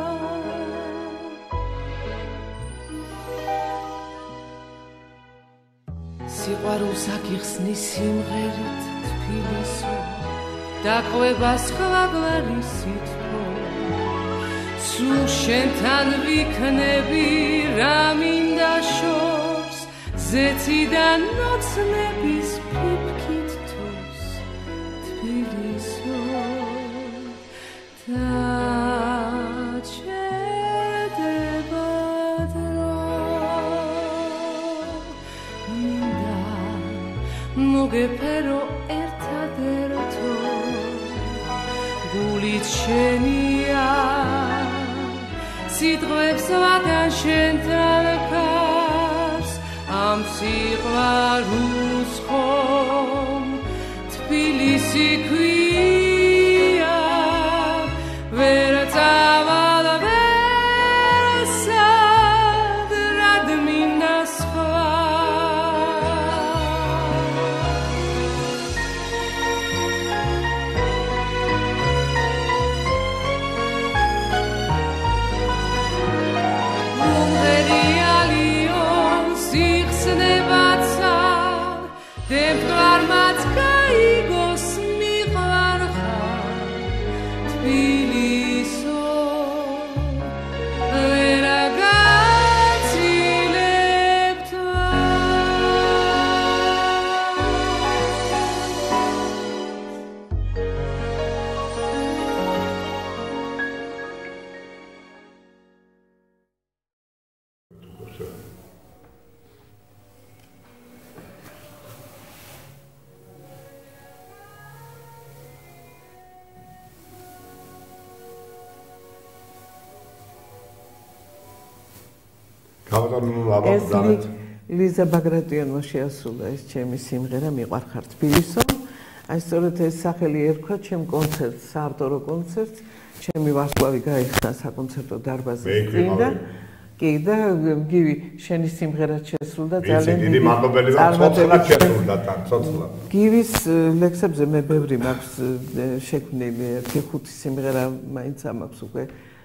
სიყვარულს აგიხსნის სიმღერით თბილისო დაყვება სხვა გვარი სითბო სულ შენთან ვიქნები რა მინდა შორს ზეციდან ნოცნების ფიფქით თოს თბილისო დაჩედება დრო მინდა მოგეფერო ერთადერთო გულით შენია სიტყვებს ვადან შენთან ქარს ამ სიყვარულს ხომ თბილისი ქვია ვერ წავალ ვერ თბილისო ვერა გაცილებთვა ეს ლიზა ბაგრატიონმა შეასრულა ეს ჩემი სიმღერა მიყვარხარ თბილისო. აი სწორედ ეს სახელი ერქვა ჩემ კონცერტს, საავტორო კონცერტს. ჩემი ვარსკვლავი გაიხსნა საკონცერტო დარბაზის წინ და კი და გივი შენი სიმღერაც შესრულდა ძალიან დიდი მადლობელი ვარ ცოცხლად შესრულდა თან ცოცხლად. გივის ლექსებზე მე ბევრი მაქვს შექმნილი ერთი ხუთი სიმღერა მაინც ამაქვს უკვე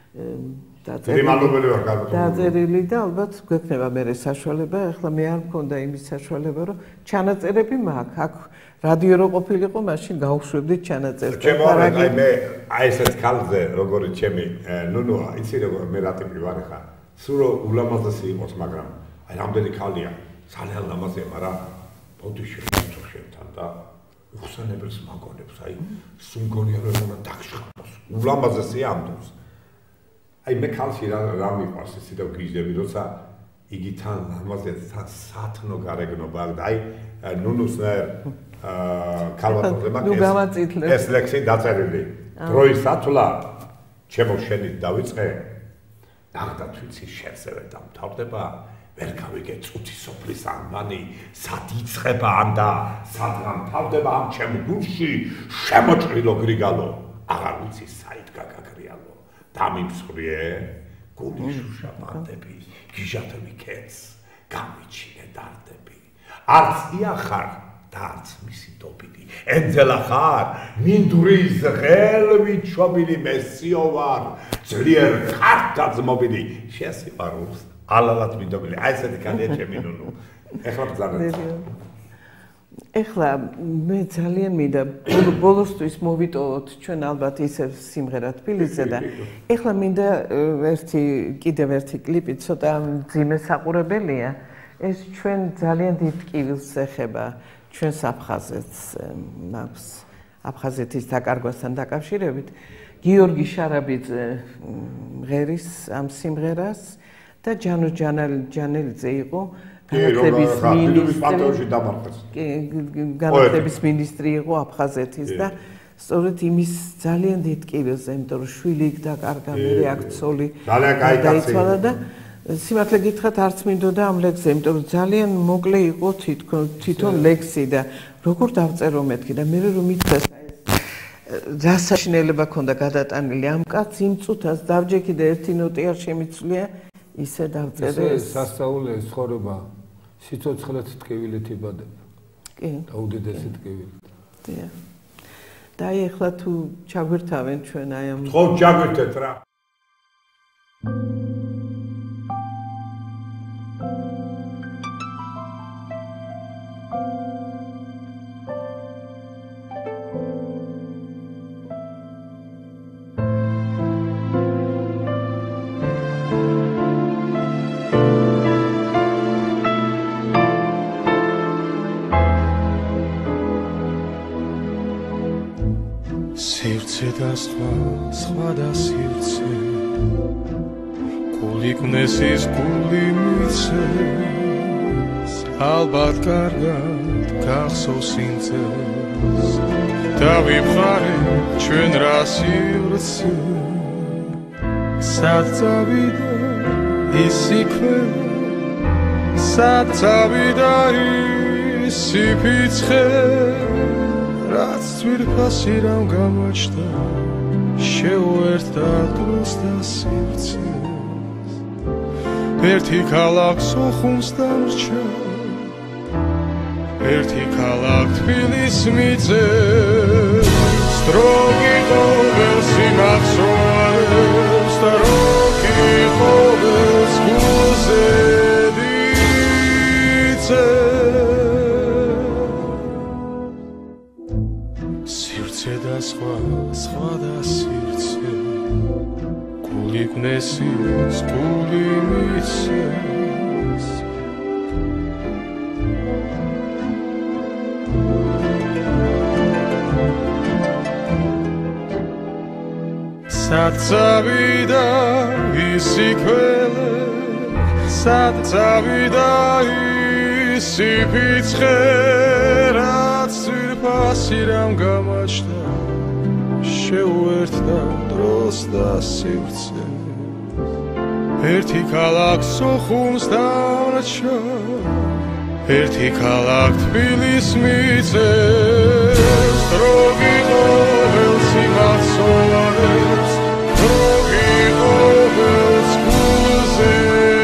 დაწერილი და ალბათ გვექნება მე საშუალება. ახლა მე არ მქონდა იმის საშუალება, რომ ჩანაწერები მაქვს. აქ რადიო რო ყოფილიყო, მაშინ გავუშვებდით ჩანაწერს. აი მე აი ესეთ ქალზე, როგორი ჩემი ნუნუა, იცი როგორ მე რა ტიპი ვარ ხა. სულ ულამაზესი იყოს, მაგრამ აი რამდენი ქალია, ძალიან ლამაზია, მაგრამ ბოდი შეგვიწო შენთან და უხსენებელს მაგონებს, აი სულ მგონია რომ უნდა დაგშხამოს. ულამაზესია ამ დროს. აი მე ქალში რა რა მიყვარს ისე და გიჟდები როცა იგი თან ლამაზია თან სათნო გარეგნობა და აი ნუნუსნაერ ქალბატონზე მაქვს ეს ლექსი დაწერილი დროის ათვლა ჩემო შენით დავიწყე ნახდა თვიცი შენზე ვერ დამთავრდება ვერ გავიგე წუთი სოფლის ანბანი სად იწყება ან და სად დამთავრდება ამ ჩემ გულში შემოჭრილო გრიგალო აღარ ვიცი საით გაგაგრიალო დამიმსხვრიე გული შუშა მანდები გიჟათმი კეთს გამიჩინე დარდები არც იახარ და არც მისი დობილი ენძელა ხარ მინდვრის ღელვი ჩობილი მესიო ვარ ძლიერ ხართა ძმობილი შესიყვარულს ალალად მინდობილი აი ესეთი კანია ჩემი ნუნუ ეხლა ბრძანეთ ეხლა მე ძალიან მინდა ბოლოსთვის მოვიტოვოთ ჩვენ ალბათ ისევ სიმღერა თბილისზე და ეხლა მინდა ერთი კიდევ ერთი კლიპი ცოტა მძიმე საყურებელია ეს ჩვენ ძალიან დიდ ტკივილს ეხება ჩვენს აფხაზეთს მაქვს აფხაზეთის დაკარგვასთან დაკავშირებით გიორგი შარაბიძე ღერის ამ სიმღერას და ჯანო ჯანელიძე იყო განათლების მინისტრი განათლების მინისტრი იყო აფხაზეთის და სწორედ იმის ძალიან დიდ ტკივილზე იმიტომ რომ შვილი იქ დაკარგა მე აქ ცოლი დაიცვალა და სიმართლე გითხრათ არც მინდოდა ამ ლექსზე იმიტომ რომ ძალიან მოკლე იყო თვითონ ლექსი და როგორ დავწერო მეთქი და მე რომ მითხრა რა საშინელება ქონდა გადატანილი ამ კაცს იმ წუთას დავჯექი და ერთი ნოტი არ შემიცვლია ისე დავწერე ეს სასწაულია ცხოვრება სიცოცხლეთ ტკივილით იბადება კი და უდიდესი ტკივილით დიახ და ეხლა თუ ჩაგვირთავენ ჩვენ აი ამ ხო ჩაგვირთეთ რა სივრცე და სხვა სხვა და სივრცე გული გნესის გული მიცეს ალბათ კარგად გახსოვს ინცეს დავიბხარე ჩვენ რა სივრცე სად წავიდა ის იქვე სად წავიდა ის სიფიცხე რაც ძვირფასი რამ გამაჩნდა შეუერთდა დროს და სივრცეს ერთი ქალაქს უხუმს დამრჩა ერთი ქალაქ თბილისს მიწევს სტროგი ყოველს იმახსოვრებს და როგი ყოველს გულზე სივრცე და სხვა სხვა და სივრცე გულიგნესის გული მიცეს სად წავიდა ისი ქველე სად წავიდა ისი ფიცხე რაც ძვირფასი რამ გამაჩნდა შეუერთდა დროს და სივრცე ერთი ქალაქ სოხუმს დარჩა ერთი ქალაქ თბილისს მიწევს დროგი ყოველს იმაცოვარებს დროგი ყოველს გულზე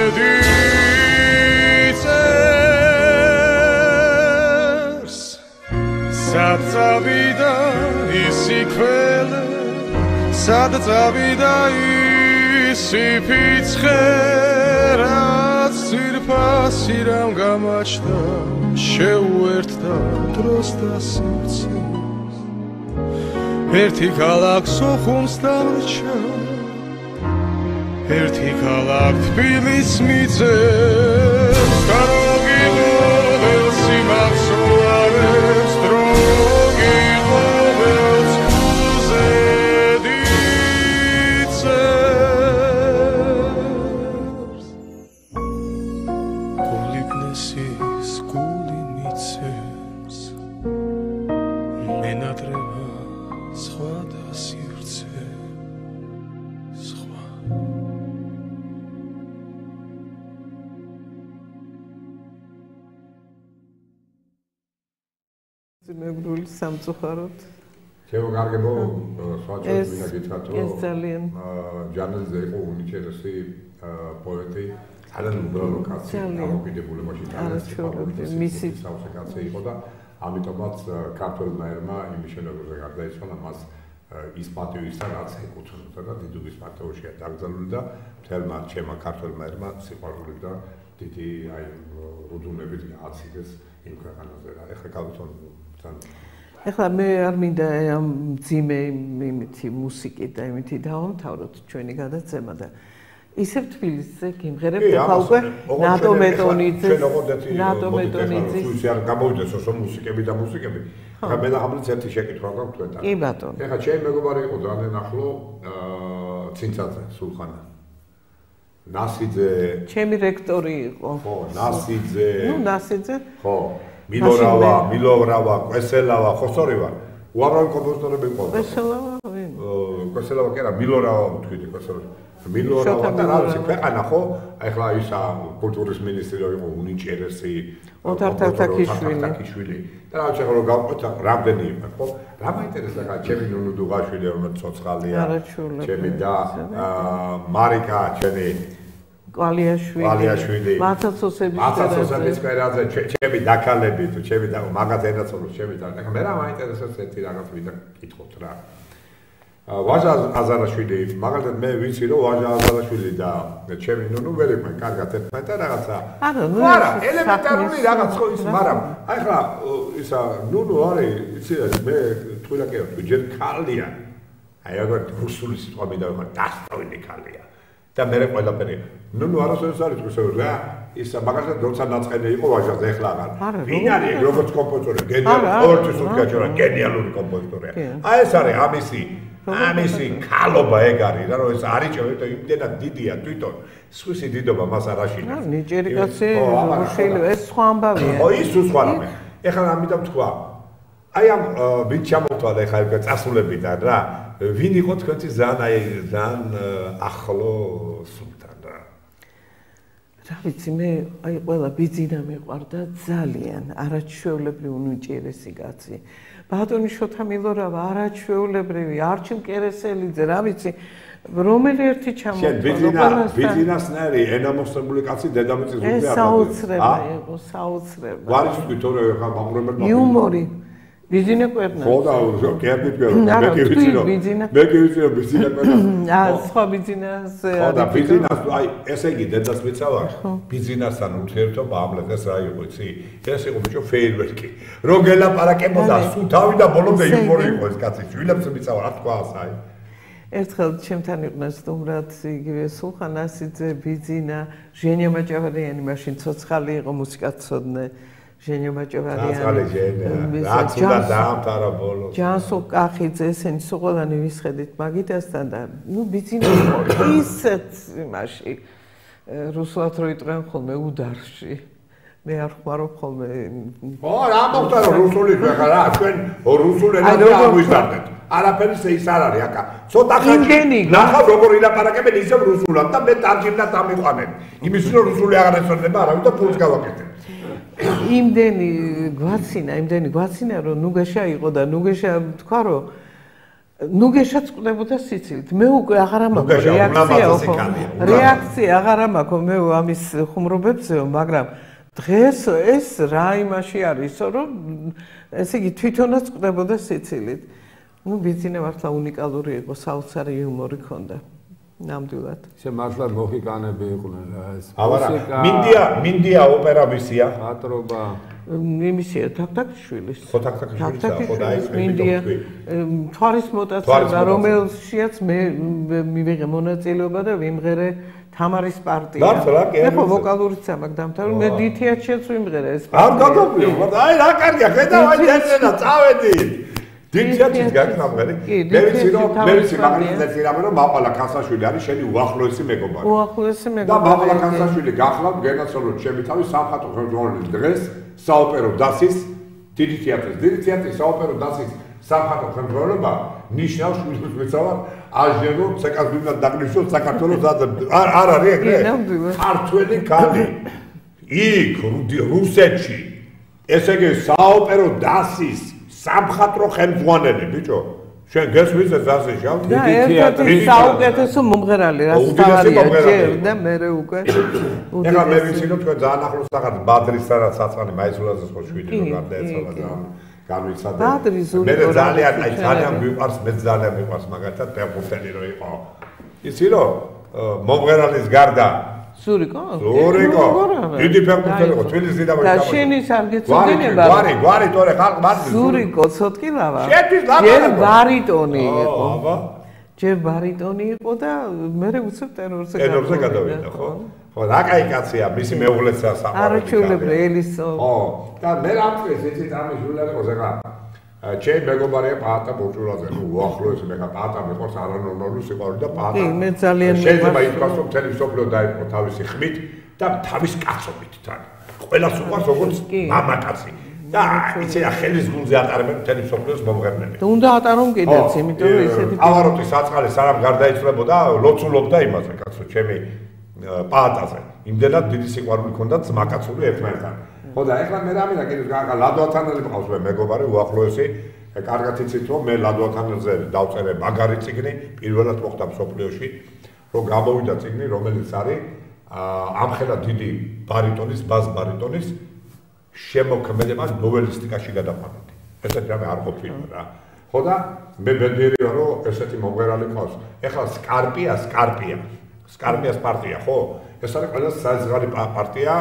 დიწევს სად წავიდა ისი ქველე სად წავიდა ისი ფიცხე რაც ძვირფასი რამ გამაჩნდა შეუერთდა დროს და სივრცეს ერთი ქალაქ სოხუმს დარჩა ერთი ქალაქ თბილისს მიწევს დროგი ყოველს იმაცოვარებს დროგი ყოველს გულზე დიწევს გულიგნესის გული მიცევს მენატრება სხვა და სივრცე სხვა მეგრული სამწუხაროდ ჩემო კარგებო სხვაჯერ მინდა გითხრათ რომ ეს ძალიან ჯანელზე იყო უნიჭერესი პოეტი ძალიან უბრალო კაცი დამოკიდებულებაში არაჩვეულებრივი მისი სავსე კაცი იყო და ამიტომაც ქართველმა ერმა იმის შენობაზე გარდაიცვალა მას ის პატივისა რაც ეკუთვნოდა და დიდუბის პატეოშია დაკრძალული და მთელმა ჩემმა ქართველმა ერმა სიყვარული და დიდი აი რუდუნებით აცილეს იმ ქვეყანაზე რა ეხლა გავიცან ეხლა მე არ მინდა ამ ძიმე იმითი მუსიკით და იმითი დავამთავროთ ჩვენი გადაცემა და ისევ თბილისზე გიმღერებთ ახლა უკვე ნატო მეტონიძე ნატო მეტონიძე ის არ გამოვიდეს όσο მუსიკები და მუსიკები ახლა მე ნახავთ ერთი შეკითხვა გაქვთ თქვენთან კი ბატონო ეხლა ჩემი მეგობარი იყო ძალიან ახლო ცინცაძე სულხანა ნასიძე ჩემი რექტორი იყო ხო ნასიძე ნუ ნასიძე ხო მილორავა მილორავა კვესელავა ხო სწორი ვარ უამრავი კომპოზიტორები იყო კვესელავა ვინ კვესელავა კი არა მილორავა ვთქვი კვესელავა მილორავა და რა ვიცი ქვეყანა ხო ახლა ისა კულტურის მინისტრი იყო უნიჭერესი ოთარ თაქთაქიშვილი და რა ვიცი ხო გავყვეთ რამდენი იყო ხო რა მაინტერესა ხა ჩემი ნუნუ დუღაშვილი რომელიც ცოცხალია ჩემი და მარიკა ჩემი კვალიაშვილი კვალიაშვილი მაცაცოსების მაცაცოსების წერაზე ჩემი დაკალები თუ ჩემი და მაგაზენაცოლოს ჩემი და ახლა მე რა მაინტერესებს ერთი რაღაც ვიდა კითხოთ რა ვაჟა აზარაშვილი მაგალითად მე ვიცი რომ ვაჟა აზარაშვილი და ჩემი ნუნუ ვერ იყვნენ კარგად ერთმანეთთან რაღაცა არა ნუ არა ელემენტარული რაღაც ხო ის მაგრამ ახლა ისა ნუნუ არის იცი მე თქვილა კი ვთქვი ჯერ ქალია აი აგერ რუსული სიტყვა მინდა ვიყო დასტოვინი ქალია და მე ყველაფერი ნუნუ არასოდეს არის თქო რა ისა მაგალითად როცა ნაწყენი იყო ვაჟაზე ეხლა აღარ ვინ არის როგორც კომპოზიტორი გენიალური ორთის უთქაჭორა გენიალური კომპოზიტორია აი ეს არის ამისი ამისი ქალობა ეგ არის რა რომ ეს არიჭევ და იმდენად დიდია თვითონ სხვისი დიდობა მას არ აშინებს ნიჭიერი კაცი შეიძლება ეს სხვა ამბავია ხო ის სხვა რამე ეხლა ამიტომ თქვა აი ამ ვინ ჩამოთვალა ეხლა ეგ წასულებიდან რა ვინ იყო თქვენთვის ძალიან აი ძალიან ახლო სულთან რა რა ვიცი მე აი ყველა ბიძინა მეყვარდა ძალიან არაჩვეულებრივი უნიჭიერესი კაცი ბატონი შოთა მილორავა არაჩვეულებრივი არჩილ კერესელიძე რა ვიცი რომელი ერთი ჩამოთვალა ბიძინა ბიძინასნაირი ენამოსებული კაცი დედამიწის ზურგზე არ საოცრება იყო საოცრება ვარის თქვი თორე ხა მაყურებელმა იუმორი ბიძინა კვერნა ხო და კერდით კერდა მე კი ვიცი რომ მე კი ვიცი რომ ბიძინა კვერნა აა სხვა ბიძინას ხო და ბიძინას აი ესე იგი დედას მიცავარ ბიძინასთან ურთიერთობა ამლეთ ეს რა იყო იცი ეს იყო ბიჭო ფეირვერკი რო გელაპარაკებოდა სულ თავი და ბოლომდე იუმორი იყო ეს კაცი შვილებს მიცავარ რა თქვა აი ერთხელ ჩემთან იყვნენ სტუმრად იგივე სულხან ასიძე, ბიძინა, ჟენია მაჭავარიანი, მაშინ ცოცხალი იყო, მუსიკას ცოდნე. ჟენია მაჭავარიანი. ცოცხალი ჟენია. რაც უნდა დაამთავრა ბოლოს. ჯანსო კახიძე, ესენი სულ ყველანი ვისხედით მაგიდასთან და ნუ ბიძინა ისეთ იმაში რუსულად რო იტყვიან ხოლმე უდარში. მე არ ხმარობ ხოლმე. ო, რა მოხდა რომ რუსული ხა რა, ჩვენ რუსულ ენაზე არ ვიზარდეთ. არაფერი ის არ არის აკა. ცოტა ხანი ნახავ როგორ ილაპარაკებენ ისევ რუსულად და მე ტარჯიმნად ამიყვანენ. იმის რომ რუსული აღარ ესწორდება არავინ და ფულს გავაკეთებ. იმდენი გვაცინა, იმდენი გვაცინა რომ ნუგეშა იყო და ნუგეშა თქვა რომ ნუგეშაც ყდებოდა სიცილით. მე უკვე აღარ ამაქვს რეაქცია ხო? რეაქცია აღარ ამაქვს მე ამის ხუმრობებზეო, მაგრამ დღეს ეს რა იმაში არის, რომ ესე იგი თვითონაც ყდებოდა სიცილით. ნუ ბიძინა მართლა უნიკალური იყო, საოცარი იუმორი ჰქონდა. ნამდვილად. შე მართლა მოხიკანები იყვნენ ეს მუსიკა. მინდია, მინდია ოპერა მისია. ხატრობა. იმისია თაქთაქიშვილის. ხო თაქთაქიშვილისა, ხო და ის მინდია. თვარის მოტაცება, რომელშიაც მე მივიღე მონაწილეობა და ვიმღერე თამარის პარტია. ეხლა ვოკალურიც ამაკ დამთავრდა, მე დითიაჩიც ვიმღერე ეს პარტია. არ გაგობრიო, აი რა კარგია, ხედავ აი ესენა წავედით. დითიაჩიც გაგნამღერი. მე ვიცი რომ მე ვიცი მაგალითად რამე რომ მაყალა ქანსაშვილი არის შენი უახლოესი მეგობარი. უახლოესი მეგობარი. და მაყალა ქანსაშვილი გახლავთ გენაცვალოთ ჩემი თავი სამხატვრო ხელმძღვანელის დღეს საოპერო დასის დიდი თეატრის დიდი თეატრის საოპერო დასის სამხატვრო ხელმძღვანელობა ნიშნავს შვილს მეცავარ აჟერო ცეკაზბინად დაგნიშნოს საქართველოს არ არ არის ეგრე ქართველი ქალი იქ რუსეთში ესე იგი საოპერო დასის სამხატვრო ხელმძღვანელი ბიჭო შენ გესმის ეს ასე შავთ და ერთ-ერთი საუკეთესო მომღერალი რა სტავარია ჯერ და მე უკვე ეხლა მე ვიცი რომ თქვენ ძალიან ახლოს ვახართ ბადრისთან რაც საწყალი მაისულაძეს ხო შვიდი რომ გარდაეცვალა და განვიცადე მე ძალიან აი ძალიან მიყვარს მე ძალიან მიყვარს მაგალითად ფეხბურთელი რო იყო იცი რომ მომღერალის გარდა სურიკო? სურიკო. დიდი ფეხბურთელი იყო, თბილისში და და შენი სარგეცოდინება. გვარი, გვარი, თორე ხალხ მარდი. სურიკო, ცოტკილავა. შეთვის ლაპარაკო. ჯერ ბარიტონი იყო. აბა. ჯერ ბარიტონი იყო და მე უცებ ტენორზე გადავიდა. ტენორზე გადავიდა, ხო? ხო, რა კაი კაცია, მისი მეუღლეც საყვარელი. არაჩვეულებრივი ელისო. ხო, და მე რა მწეს, იცით ამის ჟურნალი ყოს ეხლა. ჩემი მეგობარია პაატა ბოჭულაძე, ნუ უახლოესი მე პაატა მეყოს არანორმალური სიყვარული და პაატა. კი, მე ძალიან შეიძლება ითქვას, რომ მთელი მსოფლიო დაიპყრო თავისი ხმით და თავის კაცობით თან. ყველას უყვარს როგორც მამაკაცი. და იცი რა ხელის გულზე ატარებენ მთელი მსოფლიოს მომღერლები. და უნდა ატარონ კიდეც, იმიტომ რომ ისეთი ავაროტის საწყალი სანამ გარდაიცვლებოდა, ლოცულობდა იმაზე, კაცო, ჩემი პაატაზე. იმდენად დიდი სიყვარული ჰქონდა ძმაკაცური ერთმანეთთან. ხო და ეხლა მე რამე და კიდევ გაგა ლადოათანელი მყავს მე მეგობარი უახლოესი კარგად იცით რომ მე ლადოათანელზე დავწერე მაგარი წიგნი პირველად მოხდა მსოფლიოში რომ გამოვიდა წიგნი რომელიც არის ამხელა დიდი ბარიტონის ბას ბარიტონის შემოქმედება ნოველისტიკაში გადაყვანილი ესეთი რამე არ ყოფილა რა ხო და მე ბედნიერი ვარ რომ ესეთი მომღერალი ყავს ეხლა სკარპია სკარპია სკარპიას პარტია ხო ეს არის ყველა საზღარი პარტია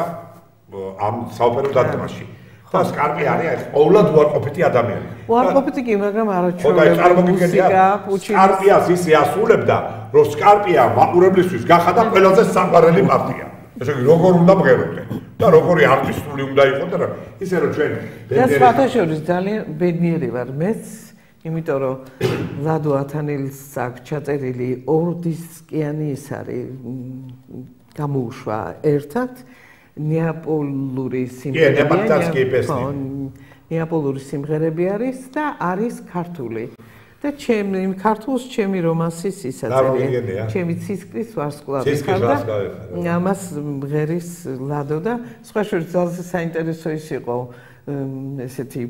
ამ საოპერო დადგმაში. და სკარპი არის ყოვლად უარყოფითი ადამიანი. უარყოფითი კი, მაგრამ არაჩვეულებრივი მუსიკა, პუჩინის. სკარპიას ისე ასრულებდა, რომ სკარპია მაყურებლისთვის გახადა ყველაზე საყვარელი პარტია. ესე იგი, როგორ უნდა მღეროდნენ და როგორი არტისტული უნდა იყო და ისე რომ ჩვენ და სხვათა შორის ძალიან ბედნიერი ვარ მეც, იმიტომ რომ ლადო ათანელის აქვს ჩაწერილი ორ დისკიანი ის არის გამოუშვა ერთად ნეაპოლური სიმღერები ნეაპოლური სიმღერები არის და არის ქართული და ჩემი ქართულს ჩემი რომანსის ისაწერია ჩემი ცისკრის ვარსკვლავი ხარ და ამას მღერის ლადო და სხვა შორის ძალზე საინტერესო ის იყო ესეთი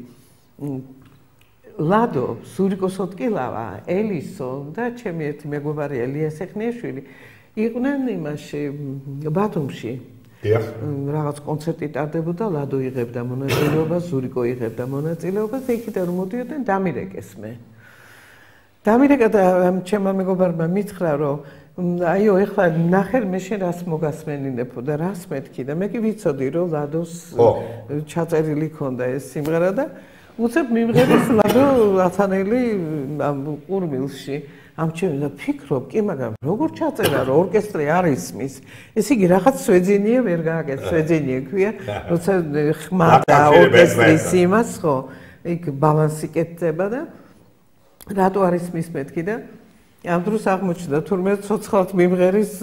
ლადო სურიკო სოტკილავა ელისო და ჩემი ერთი მეგობარი ელიას ეხნიაშვილი იყვნენ იმაში ბათუმში რაღაც კონცერტი ტარდებოდა, ლადო იღებდა მონაწილეობას, ზურიკო იღებდა მონაწილეობას და იქიდან რომ მოდიოდნენ დამირეკეს მე. დამირეკა და ჩემმა მეგობარმა მითხრა, რომ აიო, ეხლა ნახე მე შენ რას მოგასმენინებო და რას მეთქი და მე კი ვიცოდი, რომ ლადოს ჩაწერილი ქონდა ეს სიმღერა და უცებ მიმღერის ლადო ათანელი ყურმილში. ამჩემ და ფიქრობ, კი, მაგრამ როგორ ჩაწერა რომ ორკესტრი არ ისმის. ესე იგი რაღაც სვეძინია ვერ გააკეთე, სვეძინია ქვია, როცა ხმა და ორკესტრის იმას ხო, იქ ბალანსი კეთდება და რატო არ ისმის მეთქი და ამ დროს აღმოჩნდა თურმე ცოცხალთ მიმღერის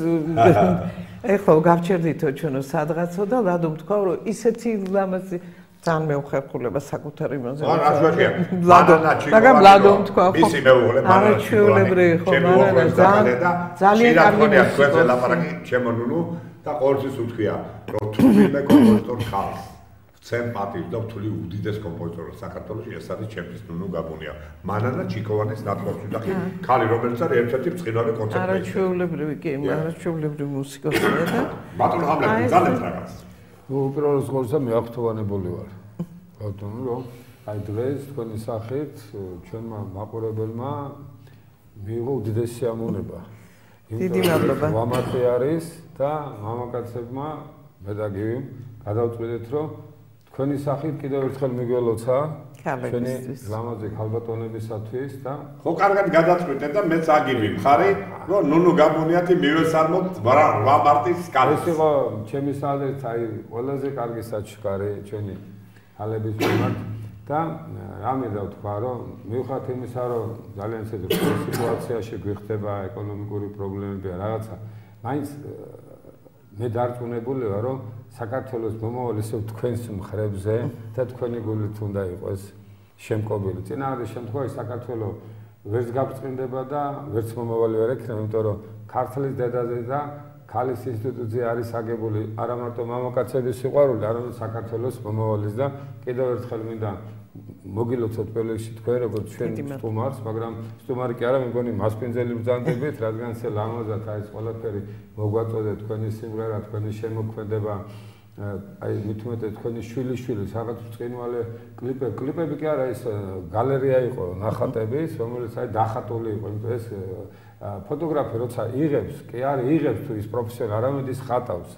ეხლა გავჩერდითო ჩვენო სადღაცო და ლადო თქვა რომ ისეთი ლამაზი ძალიან მეუხერხულება საკუთარ იმაზე. არა, რა შეგვიძლია. ლადო, მაგრამ ლადო თქვა ხო. მისი მეუღლე მანანა. არაჩვეულებრივი ხო, მანანა ძალიან კარგი მუსიკოსი. ლაპარაკი ჩემო ნუნუ და ყოველთვის უთქვია, რომ თუ ვინმე კომპოზიტორ ხავს, ცემ პატივს და ვთვლი უდიდეს კომპოზიტორი საქართველოში, ეს არის ჩემთვის ნუნუ გაბუნია. მანანა ჩიკოვანის ნატყობში და ხალი რომელიც არის ერთ-ერთი ბრწყინვალე კონცერტი. არაჩვეულებრივი კი, არაჩვეულებრივი მუსიკოსია და ბატონო ჰამლეტი ძალებს რაღაც. უპირველეს ყოვლისა მე აღთოვანებული ვარ. ბატონო რომ აი დღეს თქვენი სახით ჩვენმა მაყურებელმა მიიღო უდიდესი სიამოვნება. დიდი მადლობა. ვამათე არის და მამაკაცებმა მე და გივი გადავწყვეტეთ რომ თქვენი სახით კიდევ ერთხელ მიგველოცა ჩვენი ლამაზი ქალბატონებისათვის და ხო კარგად გადაწყვეტეთ და მეც აგივი მხარი რომ ნუნუ გაბუნიათი მივესალმოთ რვა მარტის კალს. ეს იყო ჩემი სადაც აი ყველაზე კარგი საჩქარი ჩვენი ხალების მიმართ და რამე ვთქვა რომ მივხვდით იმისა რომ ძალიან ცუდ სიტუაციაში გვიხდება ეკონომიკური პრობლემები რაღაცა მაინც მე დარწმუნებული ვარ რომ საქართველოს მომავალი ისევ თქვენს მხრებზე და თქვენი გულით უნდა იყოს შემკობილი. წინააღმდეგ შემთხვევაში საქართველო ვერც გაბწყინდება და ვერც მომავალი ვერ ექნება, იმიტომ რომ ქართლის დედაზე და ქალის ინსტიტუცია არის აგებული არა მარტო მამაკაცების სიყვარული, არამედ საქართველოს მომავალის და კიდევ ერთხელ მინდა მოგილოცოთ პელეში თქვენ როგორც ჩვენ სტუმარს, მაგრამ სტუმარი კი არა, მე მგონი მასპინძელი ბრძანდებით, რადგან ეს ლამაზად აი ეს ყველაფერი მოგვაწოდეთ თქვენი სიმღერა, თქვენი შემოქმედება აი მithumetet თქვენი შვილიშვილი რაღაც ბრწყინვალე კლიპები, კლიპები კი არა ის გალერეა იყო ნახატების, რომელიც აი დახატული იყო, იმიტომ ეს ფოტოგრაფი როცა იღებს, კი არის იღებს თუ ის პროფესიონალი არამედ ის ხატავს.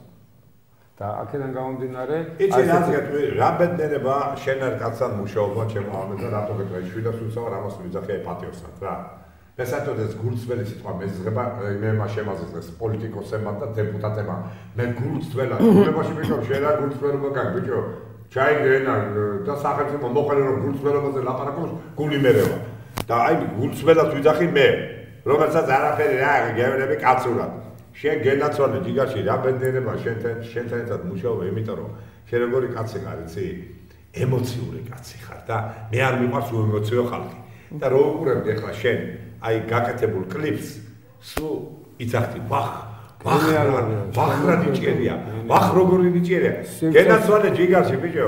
და აქედან გამომდინარე, იცი რა გეტყვი, რა ბედნიერება შენ არ კაცთან მუშაობა ჩემო ამაზე და რატო გეტყვი, შვილებს უსავა რამოს მიძახია პატიოსად რა. მე საერთოდ ეს გულწრფელი სიტყვა მეზღება მე მას შემაზეს პოლიტიკოსებმა და დეპუტატებმა. მე გულწრფელა, გულებაში მიყავ შენ რა გულწრფელობა გაქვს ბიჭო. ჩაიგენა და სახელმწიფო მოყოლე რომ გულწრფელობაზე ლაპარაკობს, გული მერევა. და აი გულწრფელად ვიძახი მე, რომელსაც არაფერი რა გევნები კაცურად. შენ გენაცვალე ჯიგარში რა ბედნიერება შენთან შენთან ერთად მუშაობა, იმიტომ რომ შენ როგორი კაცი ხარ, იცი? ემოციური კაცი ხარ და მე არ მიყვარს უემოციო ხალხი. და რო უყურებ ახლა შენ აი გაკეთებულ კლიპს, სულ იცახდი, ვახ, ვახ, ვახ რა ნიჭიერია, ვახ როგორი ნიჭიერია. გენაცვალე ჯიგარში ბიჭო,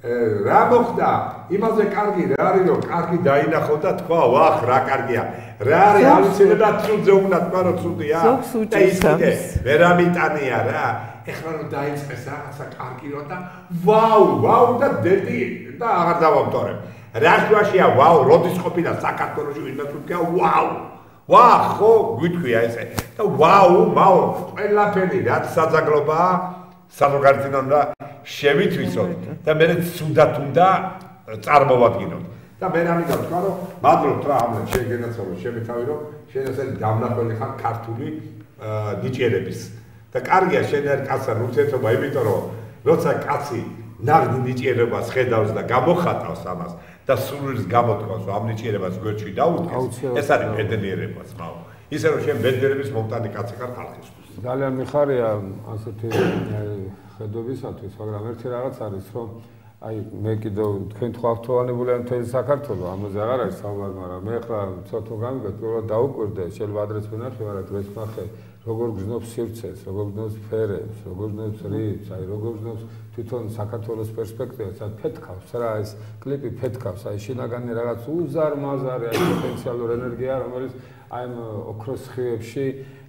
რა მოხდა? იმაზე კარგი რა არის რომ კარგი დაინახო და თქვა, ვახ რა კარგია. რა არის ალუცინებდა ცუდზე უნდა თქვა რომ ცუდია. და ისე ვერამიტანია რა. ეხლა რომ დაიწყეს რაღაცა კარგი რო და ვაუ, ვაუ და დედი და აღარ დავამტორებ. რა შუაშია ვაუ, როდის ყოფილა საქართველოში ვინმე თქვია ვაუ. ვაუ, ხო, გვითქვია ესე. და ვაუ, მაუ, ყველაფერი რაც საძაგლობაა, საზოგადოებამ და შევითვისოთ და მე ცუდად უნდა წარმოვადგინოთ. და მე რამე დავთქვა რომ მადლობთ რა ამ შეგენაცვალო ჩემი თავი რომ შენ ესე დამნახველი ხარ ქართული ნიჭიერების. და კარგია შენ არ კაცთან ურთიერთობა, იმიტომ რომ როცა კაცი ნაღდი ნიჭიერებას ხედავს და გამოხატავს ამას და სულს გამოთქვას რომ ამ ნიჭიერებას გვერდში დაუდგეს, ეს არის ბედნიერება ძმაო. ისე რომ შენ ბედნიერების მომტანი კაცი ხარ ხალხისთვის. ძალიან მიხარია ასეთი ხედობისათვის, მაგრამ ერთი რაღაც არის რომ აი მე კიდევ თქვენ თქვა აღთოვანებული ამ თელ საქართველოს ამაზე აღარ არის საუბარი, მაგრამ მე ხა ცოტა გამიგეთ, პირველად დაუკვირდე, შეიძლება ადრეც ვინახე, მაგრამ დღეს ნახე როგორ გზნობს სივრცეს, როგორ გზნობს ფერებს, როგორ გზნობს რიფს, აი როგორ გზნობს თვითონ საქართველოს პერსპექტივას, აი ფეთქავს რა ეს კლიპი ფეთქავს, აი შინაგანი რაღაც უზარმაზარი აი პოტენციალური ენერგია, რომელიც აი ამ ოქროს ხიებში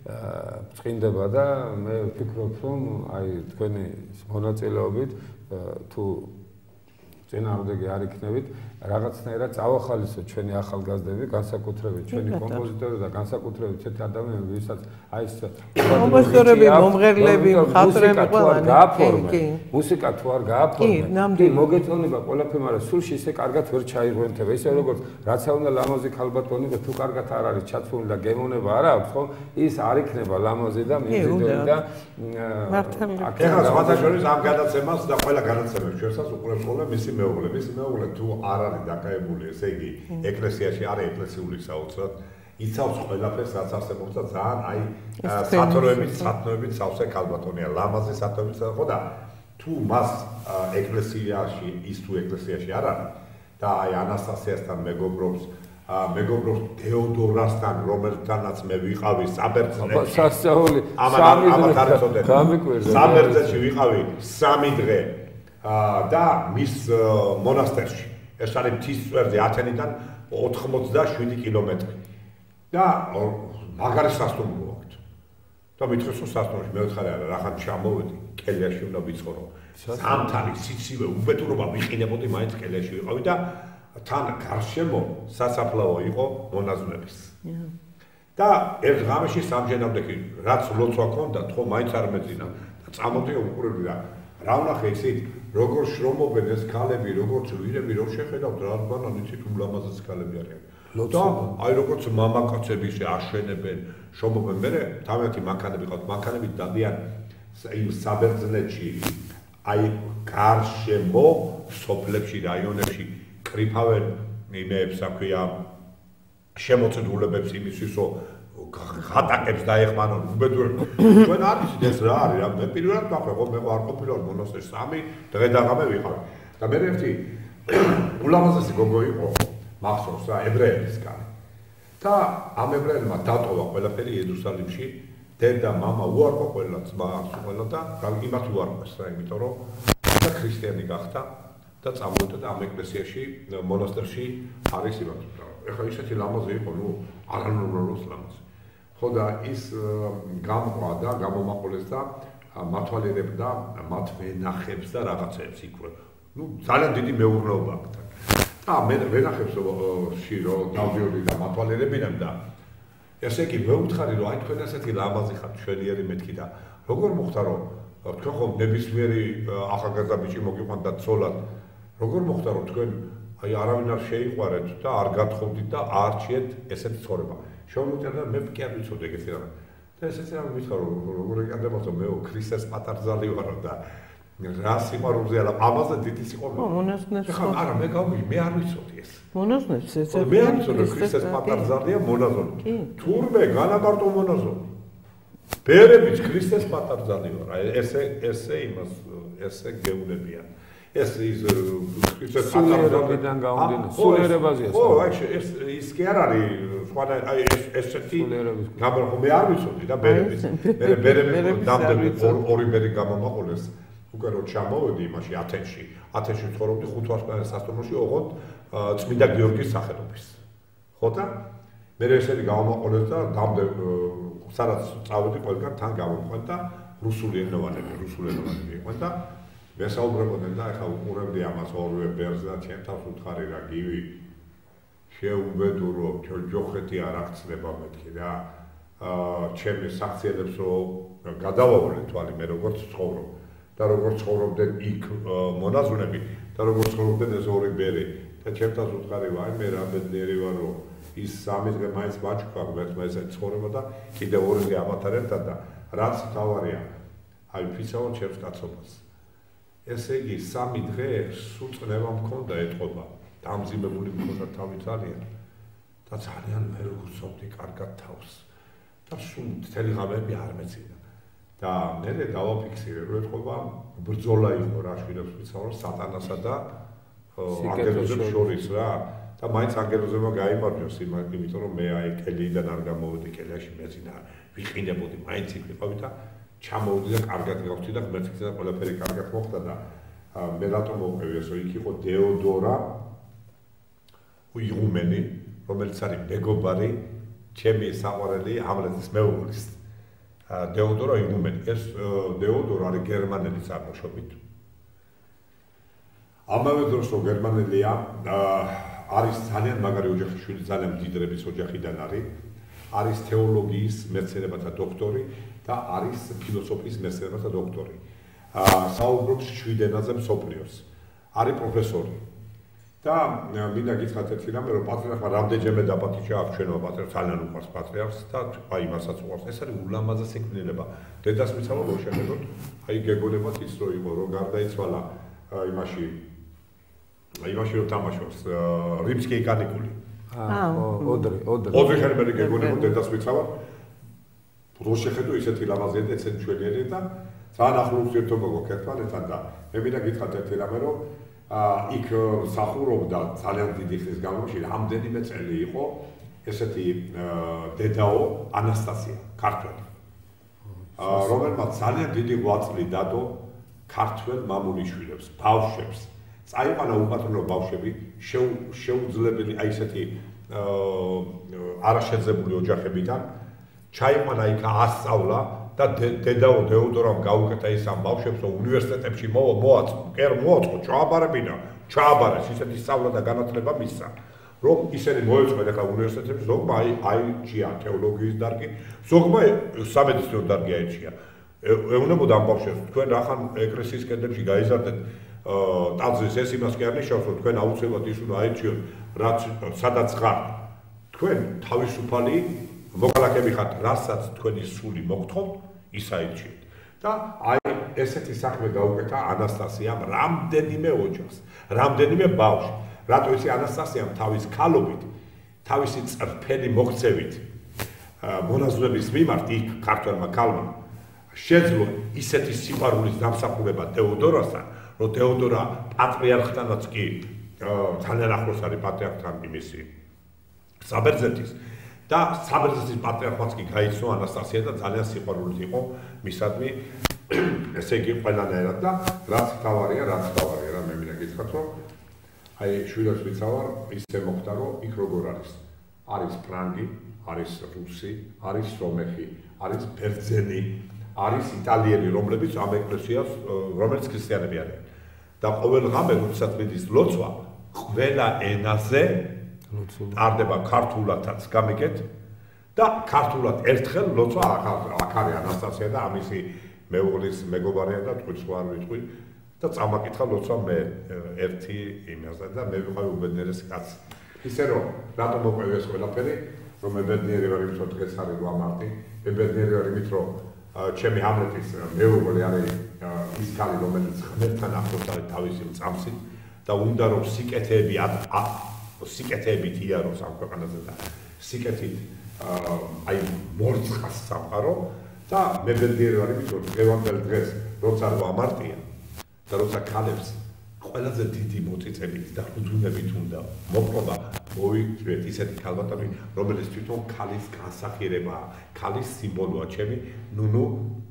ბრწყინდება და მე ვფიქრობ, რომ აი თქვენი მონაწილეობით თუ წინააღმდეგი არ იქნებით, რაღაცნაირად წავახალისოთ ჩვენი ახალგაზრდები, განსაკუთრებით ჩვენი კომპოზიტორები და განსაკუთრებით ერთ ადამიანები, ვისაც აი ეს კომპოზიტორები, მომღერლები, მხატვრები ყველანი მუსიკა თუ არ გააფორმე, მოგეწონება ყველაფერი, მაგრამ სულში ისე კარგად ვერ ჩაიღვენთება. ისე როგორც რაც უნდა ლამაზი ქალბატონი და თუ კარგად არ არის ჩაცმული და გემოვნება არ აქვს, ხო? ის არ იქნება ლამაზი და მიმზიდველი და მართალია. ეხლა სხვადასხვა ამ გადაცემას და ყველა გადაცემებს ჩვენსაც უყურებს ხოლმე მისი მეუღლე, მისი მეუღლე თუ არ არის დაკავებული, ესე იგი, ეკლესიაში არის ეკლესიური საოცრად, იცავს ყველაფერს, რაც არსებობს და ძალიან აი სათოროებით, სათნოებით სავსე ქალბატონია, ლამაზი სათნოებით, ხო და თუ მას ეკლესიაში, ის თუ ეკლესიაში არ არის და აი ანასტასიასთან მეგობრობს, მეგობრობს თეოდორასთან, რომელთანაც მე ვიყავი საბერძნეთში. სასწაული, სამი დღე. საბერძნეთში ვიყავი სამი დღე. და მის მონასტერში. ეს არის მთის წვერზე ათენიდან ოთხმოცდაშვიდი კილომეტრი. და მაგარი სასტუმრო აქვს. და მითხეს რომ სასტუმროში მე ვთხარი არა, რახან ჩამოვედი, კელიაში უნდა ვიცხოვრო. სამთარი სიცივე უბედურობა ვიყინებოდი, მაინც კელიაში ვიყავი და თან გარშემო სასაფლაო იყო მონაზვნების. და ერთ ღამეში სამჯერამდე კი რაც ლოცვა ქონდათ, ხო მაინც არ მეძინა და წამოდი უყურებდი და რა ვნახე ისეთ როგორ შრომობენ ეს ქალები, როგორც ვირები, რომ შეხედავთ რა ბანან იცით ულამაზესი ქალები არიან. და აი როგორც მამაკაცები შეაშენებენ, შრომობენ, მე თავიანთი მანქანები ყავთ, მანქანები დადიან იმ საბერძნეთში, აი გარშემო სოფლებში, რაიონებში კრიფავენ იმეებს, აქვია შემოწირულებებს იმისთვის, რომ ხატაკებს დაეხმარონ უბედურებო. ჩვენ არ ვიცით ეს რა არის, რა მე პირველად ვახე, ხო მე არ ყოფილვარ მონასტერში სამი დღე და ღამე ვიყავი. და მე ერთი ულამაზესი გოგო იყო, მახსოვს რა, ებრაელებისგან. და ამ ებრაელებმა დატოვა ყველაფერი იერუსალიმში, დედა, მამა უარყო ყველა, ძმა არც ყველა და იმათ უარყვეს რა, იმიტომ რომ და ქრისტიანი გახდა და წამოვიდა და ამ ეკლესიაში, მონასტერში არის იმათ. ეხლა ისეთი ლამაზი იყო, ნუ არანორმალურს ლამაზი. ხო და ის გამყვა და გამომაყოლეს და მათვალიერებდა მათ ვენახებს და რაღაცებს იქვე. ნუ ძალიან დიდი მეურნეობა აქვს. და მე ვენახებში რომ დავდიოდი და მათვალიერებინებ და ესე იგი მეუთხარი რომ აი თქვენ ასეთი ლამაზი ხართ ჩვენიერი მეთქი და როგორ მოხდა რომ თქვენ ხომ ნებისმიერი ახალგაზრდა ბიჭი მოგიყვანდა ცოლად როგორ მოხდა რომ თქვენ აი არავინ არ შეიყვარეთ და არ გათხოვდით და არჩიეთ ესეთი ცხოვრება. შემოწერდა მე კი არ ვიცოდი ეგეთი რამე. და ესეც რამე მითხარ რომ როგორ ეკანდებოდა მე ქრისტეს პატარძალი ვარო და რა სიყვარულზე არა ამაზე დიდი სიყვარული. ხო, მონაზვნებს. ხა არა მე გავი მე არ ვიცოდი ეს. მონაზვნებს ეცე. მე არ ვიცოდი ქრისტეს პატარძალია მონაზონი. თურმე განაბარტო მონაზონი. ბერებიც ქრისტეს პატარძალი ვარ. ესე ესე იმას ესე გეუნებიან. ეს ის ქრისტეს პატარძალიდან გამომდინარე სულიერებაზეა. ხო, აი ეს ის კი არ არის სხვა აი ეს ესეთი გამო მე არ ვიცოდი და ბერების მე ბერები დამდები ორი ბერი გამომაყოლეს უკვე რომ ჩამოვედი იმაში ათენში ათენში ცხოვრობდი ხუთ ვარსკვლავის სასტუმროში ოღონდ წმინდა გიორგის სახელობის ხო და მე ესეთი გამომაყოლეს და დამდე სადაც წავედი ყველგან თან გამომყვან და რუსული ენოვანები რუსული ენოვანები იყვნენ და მესაუბრებოდნენ და ეხლა უყურებდი ამას ორივე ბერს და ჩემ თავს უთხარი რა გივი შეუბედურო ჯოხეთი არ აღწდება მეთქი რა აა ჩემი საქციელებს რომ გადავავალე თვალი მე როგორც ცხოვრობ და როგორც ცხოვრობდნენ იქ მონაზვნები და როგორც ცხოვრობდნენ ეს ორი ბერი და ჩემ თავს უთხარი ვაი მე რა ბედნიერი ვარ რომ ის სამი დღე მაინც მაჩქვა მე ესე ცხოვრება და კიდე ორი დღე ამათარებთან და რაც თავარია აი ფიცაო ჩემს კაცობას ესე იგი სამი დღე სულ წნევა მქონდა ეთყობა დამძიმებული მქონდა თავი ძალიან და ძალიან მე როგორ ვსვამდი კარგად თავს და სულ მთელი ღამეები არ მეცინა და მე დავაფიქსირე რომ ეთყობა ბრძოლა იყო რა შვილებს ვიცავ სატანასა და ანგელოზებს შორის რა და მაინც ანგელოზებმა გაიმარჯვეს იმიტომ რომ მე აი კელიიდან არ გამოვედი კელიაში მეცინა ვიყინებოდი მაინც იქ ვიყავი და ჩამოვედი და კარგად გავხდი და ღმერთის და ყველაფერი კარგად მოხდა და მე რატომ მოვყევი ეს რომ იქ იყო დეოდორა უიღუმენი რომელიც არის მეგობარი ჩემი საყვარელი ამლეთის მეუღლის დეოდორა იღუმენი ეს დეოდორა არის გერმანელი წარმოშობით ამავე დროს რომ გერმანელია არის ძალიან მაგარი ოჯახის შვილი, ძალიან მდიდრების ოჯახიდან არის. არის თეოლოგიის მეცნიერებათა დოქტორი და არის ფილოსოფიის მეცნიერებათა დოქტორი. საუბრობს შვიდ ენაზე მსოფლიოს. არის პროფესორი. და მინდა გითხრათ ერთი რამე, რომ პატრიარქმა რამდენჯერმე დაპატიჟა აქვს ჩვენო პატრიარქს, ძალიან უყვარს პატრიარქს და აი მასაც უყვარს. ეს არის ულამაზესი კნინება. დედას მიცავა რომ შეხედოთ, აი გეგონებათ ის რო იყო, რომ გარდაიცვალა იმაში იმაში რომ თამაშობს რიმსკი კანიკული. აა ოდრი, ოდრი. ოდრი ხერმერი გეგონებათ დედას მიცავა. რო შეხედო ისეთი ლამაზია და ესეთი ჩვენიერი და ძალიან ახლო ურთიერთობა გვაქვს ერთმანეთთან და მე მინდა გითხრათ ერთი რამე, რომ იქ მსახურობდა ძალიან დიდი ხნის განმავლობაში, რამდენიმე წელი იყო ესეთი დედაო ანასტასია, ქართველი. რომელმაც ძალიან დიდი ღვაწლი დადო ქართველ მამულიშვილებს, ბავშვებს. წაიყვანა უპატრონო ბავშვები, შეუძლებელი აი ესეთი არაშეძებული ოჯახებიდან, ჩაიყვანა იქ ასწავლა და დედაო დეოდორამ გაუკეთა ის ამ ბავშვებს, რომ უნივერსიტეტებში მოაწყო, კერ მოაწყო, ჩააბარებინა, ჩააბარეს ისეთი სწავლა და განათლება მისცა, რომ ისინი მოეწყვეთ ახლა უნივერსიტეტებში, ზოგმა აირჩია თეოლოგიის დარგი, ზოგმა სამედიცინო დარგი აირჩია. ეუბნებოდა ამ ბავშვებს, თქვენ რახან ეკლესიის კედლებში გაიზარდეთ ტაძრის ეს იმას კი არ ნიშნავს, რომ თქვენ აუცილებლად ის უნდა აირჩიოთ, რაც სადაც ხართ. თქვენ თავისუფალი მოქალაქეები ხართ, რასაც თქვენი სული მოგთხოვთ, ის აირჩიეთ. და აი ესეთი საქმე გაუკეთა ანასტასიამ რამდენიმე ოჯახს, რამდენიმე ბავშვს. რატო ისი ანასტასიამ თავის ქალობით, თავისი წრფენი მოქცევით მონაზვნების მიმართ იქ ქართველმა ქალმა შეძლო ისეთი სიყვარულის დამსახურება თეოდორასთან, რომ თეოდორა პატრიარქთანაც კი ძალიან ახლოს არის პატრიარქთან იმისი საბერძნეთის და საბერძნეთის პატრიარქმაც კი გაიცნო ანასტასია და ძალიან სიყვარულით იყო მისადმი ესე იგი ყველანაირად და რაც თავარია, რაც თავარია რა მე მინდა გითხრათ, რომ აი შვილებს ვიცავარ, ისე მოხდა, რომ იქ როგორ არის? არის ფრანგი, არის რუსი, არის სომეხი, არის ბერძენი, არის იტალიელი, რომლებიც ამ ეკლესიას, რომელიც ქრისტიანები არიან. და ყოველ ღამე, როდესაც მიდის ლოცვა, ყველა ენაზე ტარდება ქართულადაც გამიგეთ და ქართულად ერთხელ ლოცვა აქ არის ანასტასია და ამისი მეუღლის მეგობარია და თქვი სხვა არ ვიტყვი და წამაკითხა ლოცვა მე ერთი იმაზე და მე ვიყავი უბედნიერესი კაცი. ისე რომ რატომ მოყვევი ეს ყველაფერი, რომ მე ბედნიერი ვარ იმით, რომ დღეს არის რვა მარტი, მე ბედნიერი ვარ იმით, რომ ჩემი ჰამლეტის მეუღლე არის ის ქალი, რომელიც ღმერთთან ახლოს არის თავისი წამსით და უნდა რომ სიკეთეები სიკეთეებით იაროს ამ ქვეყანაზე და სიკეთით აი მორწყას სამყარო და მე ბედნიერი ვარ იმით, რომ დღევანდელ დღეს როცა რვა მარტია და როცა ქალებს ყველაზე დიდი მოწიწებით და უდუნებით უნდა მოპყრობა მოვიწვიეთ ისეთი ქალბატონი, რომელიც თვითონ ქალის განსახიერებაა, ქალის სიმბოლოა ჩემი ნუნუ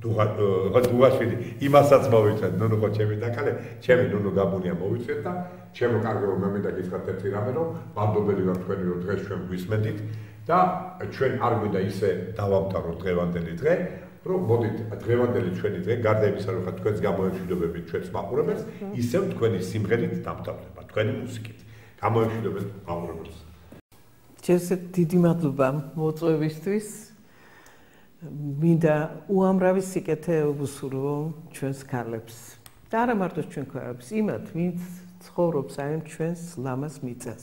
დუღაშვილი, იმასაც მოვიწვიეთ, ნუნუ ხო ჩემი დაქალე, ჩემი ნუნუ გაბუნია მოვიწვიეთ და ჩემო კარგო მე მინდა გითხრათ ერთი რამე, რომ მადლობელი ვარ თქვენი, რომ დღეს ჩვენ გვისმენთ და ჩვენ არ გვინდა ისე დავამთავროთ დღევანდელი დღე, რომ მოდით დღევანდელი ჩვენი დღე, გარდა იმისა, რომ თქვენს გამოემშვიდობებით ჩვენს მაყურებელს, ისევ თქვენი სიმღერით დამთავრდება, თქვენი მუსიკით. გამოემშვიდობეთ მაყურებელს. ჯერ დიდი მადლობა მოწვევისთვის. მინდა უამრავი სიკეთე უსურვო ჩვენს ქალებს. და არა მარტო ჩვენ ქალებს, იმათ, ვინც ცხოვრობს აი ჩვენს ლამაზ მიწას.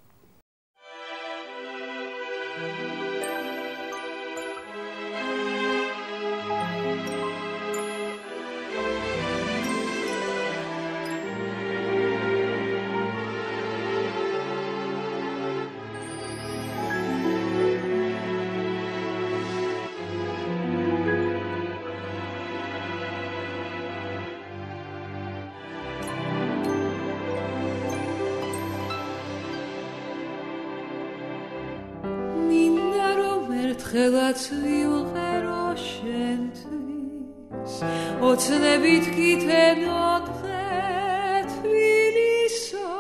ხელაც ვიმღერო შენთვის ოცნებით გითენო დღე თბილისო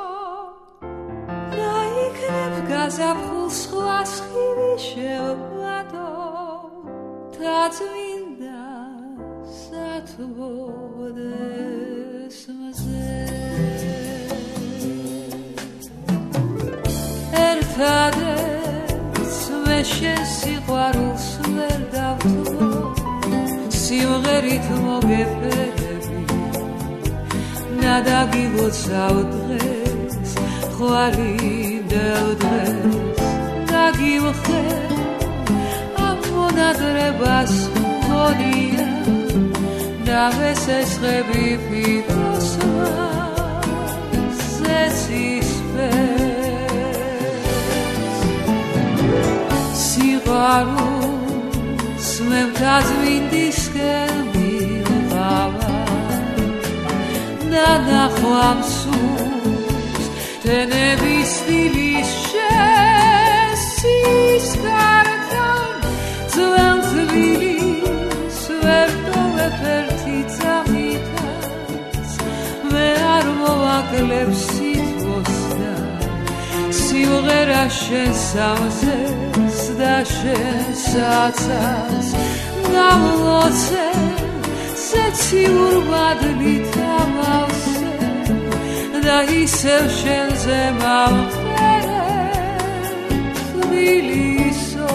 რაიქნებ გაზაფხულ სხვა სხივი შევბადო და წმინდა სათბოდეს მზე შენ სიყვარულს ვერ დავთმო სიმღერით მოგეფერები ნადაგილოცავ დღეს ხვარიდელ დღეს დაგივხე ამ მონადრებას მგონია ნავესესხები ფიქროსმა სიყვარულს მე მთაწმინდისკენ მივღავა ნანახვამ სულს თენების დილის შესისკართან ძველ თბილისს ვერ ტოვებ ერთი წამითაც მე არ მოვაკლებ სითბოს და სიმღერა შენ სამზეს და შენ საცავს გამლოცე სეციურ მადლით ამავსე და ისევ შენზე მავყერე თბილისო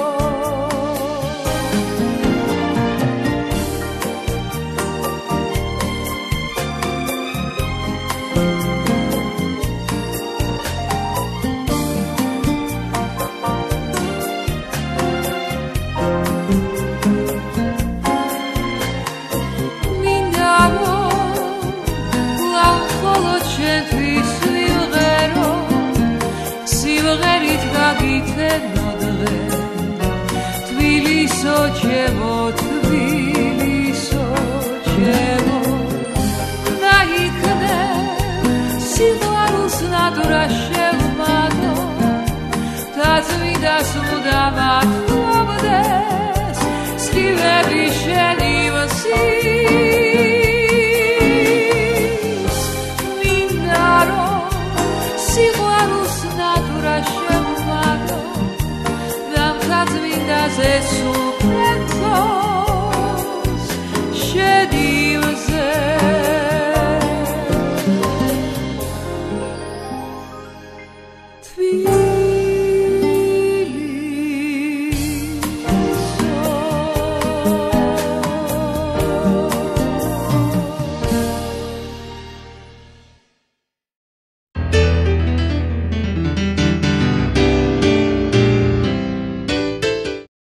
თბილისო ჩემო თბილისო ჩემო დაიქნე სიყვარულს ნადვრა შევმადო და წმინდას მუდამ